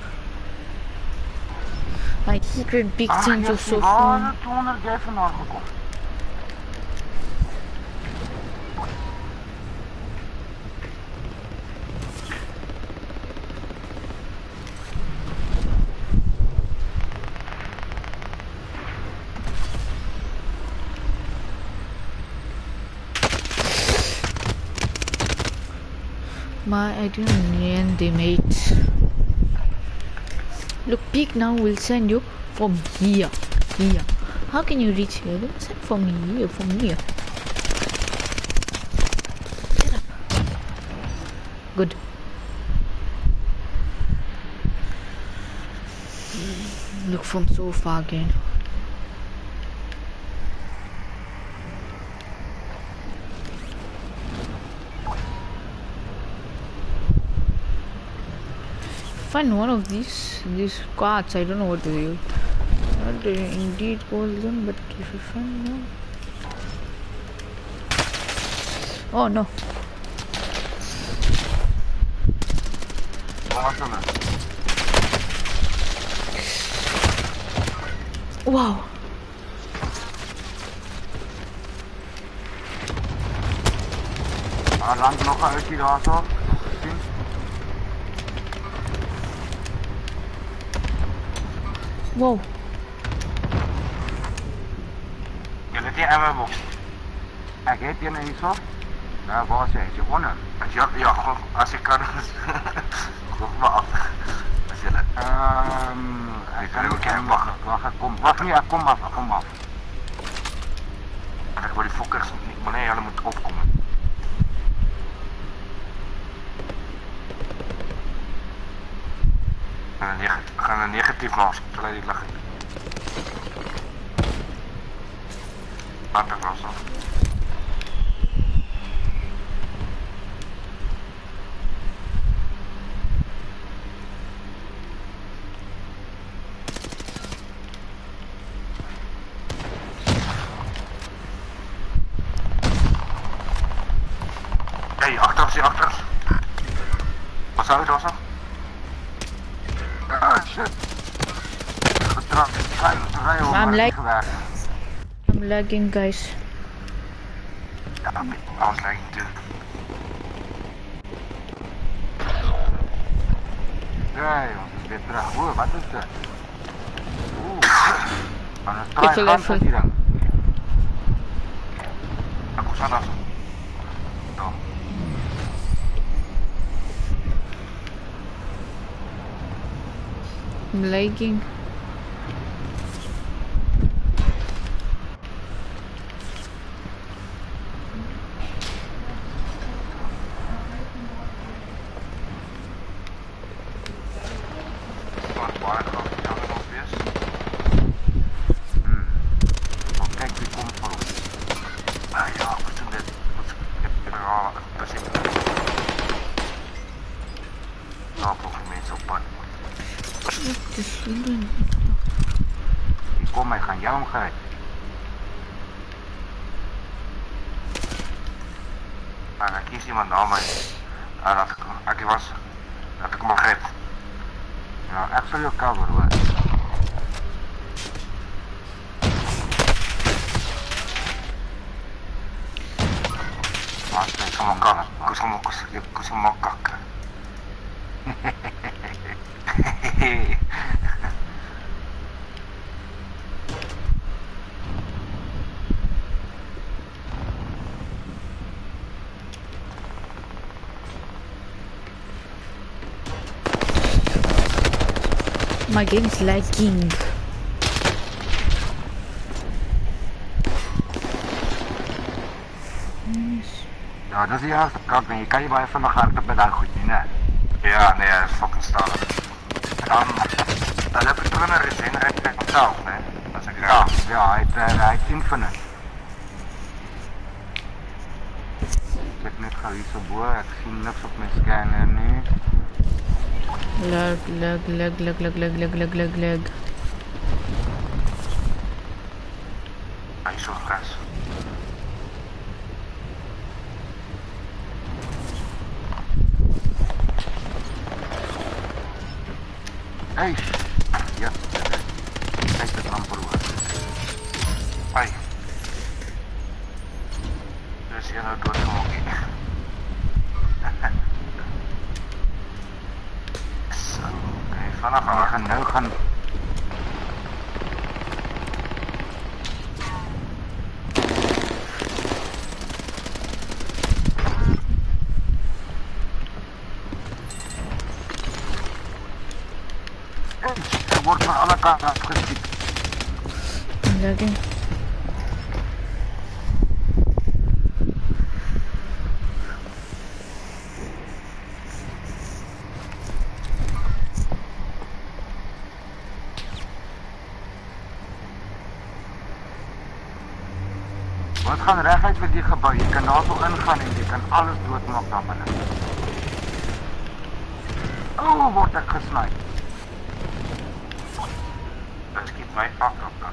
I hated big things are so fun. Waar tweehonderd jij vandaan gekomen? My I didn't need the mate. Look, peek now will send you from here. Here. How can you reach here? Don't send from here, from here. Get up. Good. Look from so far again. Find one of these these cards. I don't know what to do. Not uh, indeed golden, but if you find one. Oh no. Awesome. Wow. Er landt nog uit hier daar zo. Wow. Je hebt hier ammo. Ik heb je niet zo. Daar was hij, je onder. Ja, ja, gewoon als ik kan. Gewoon maar af. Als je dat. Ehm, ik kan ook wachten. Wacht, kom. Wacht niet, kom af, kom af. Ek wil die fokkers, ek wil nie hulle moet opkom. Ek gaan een negatief maak, so hulle die lig uit. Laat ek was af. Hey, achter ons, achter ons. Wat zou je, Rosa? Ah, shit. Getrapt, rij om, I'm like, gewerkt. I'm lagging, guys. Ja, I was lagging too. Ja, jongens, het is weer terug. Oeh, wat is dit? Oeh. Van een straai gaan tot hier dan. Ja, kom staan af. Dan. I'm lagging. Kom, ik ga jou omgrijpen. Maar dan kies iemand nou maar. En dat ik was, dat ik hem grijp. Nou, echt zal je cover hoor. Mas, ik kom kak. Ik kom ik kom ik kak. My game's lagging. Ja, dat is die eerste kant, man. Je kan je wel even nog hard op met dat goed, nee. Ja, nee, dat is fucking stalig. Dan, dan heb ik er een zin uit bij mezelf, nee. Dat is een ja, ja, hij heeft uh, infinite. Ik net gauw hier zo boven, ik zie niks op mijn scanner nu. Lag, lag, lag, lag, lag, lag, lag, lag, lag, lag. Hij is zo gas. Hey, ja, kijk het lamp hoor. Hey. Dus je nou doet gewoon niet. Zo, oké, vanaf we gaan nu gaan. Er wordt van alle kanten afgeschiet. Lagging. Wat gaan reguit met die gebouw? Je kan daar zo ingaan en je kan alles doodmaak daar binnen. Oh, word ek gesnijd. Dat skiet my fuck op dan.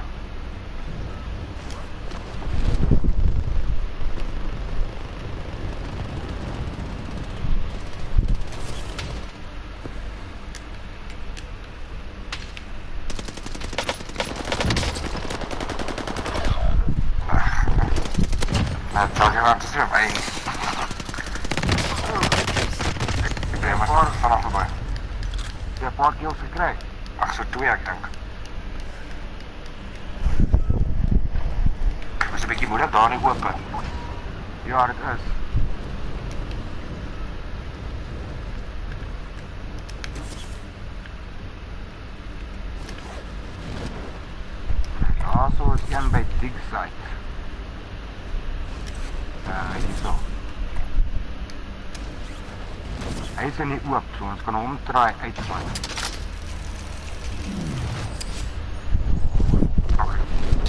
Nou, het zal je laten zien, maar ik ben maar vanaf voorbij. Je hebt een paar kills gekregen. Ach, zo twee ik denk. Het is een beetje moeilijk daar niet open. Ja, het is. Ja, zo is een bij dig site. Uh, hier zo. Hij is er niet oop, so ons kan hom try uitslaan. Okay.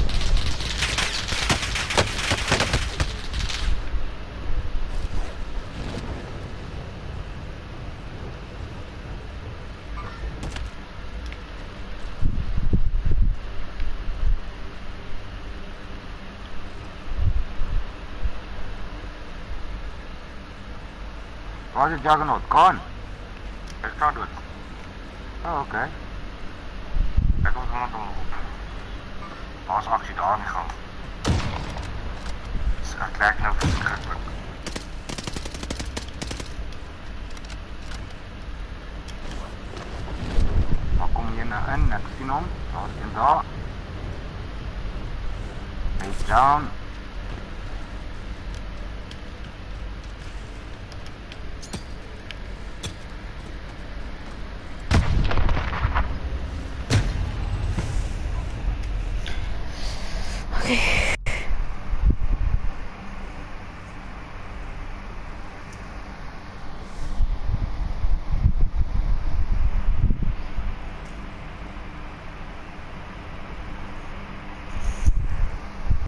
Waar is het Juggernaut? Gone! Hij staat dood. Oh, oké. Okay. Kijk of iemand hem op. Waar is actie daar niet gaan? Het lijkt nou verschrikkelijk. Waar kom je nou in? Ik zie hem. Daar is hij daar. Hij is down.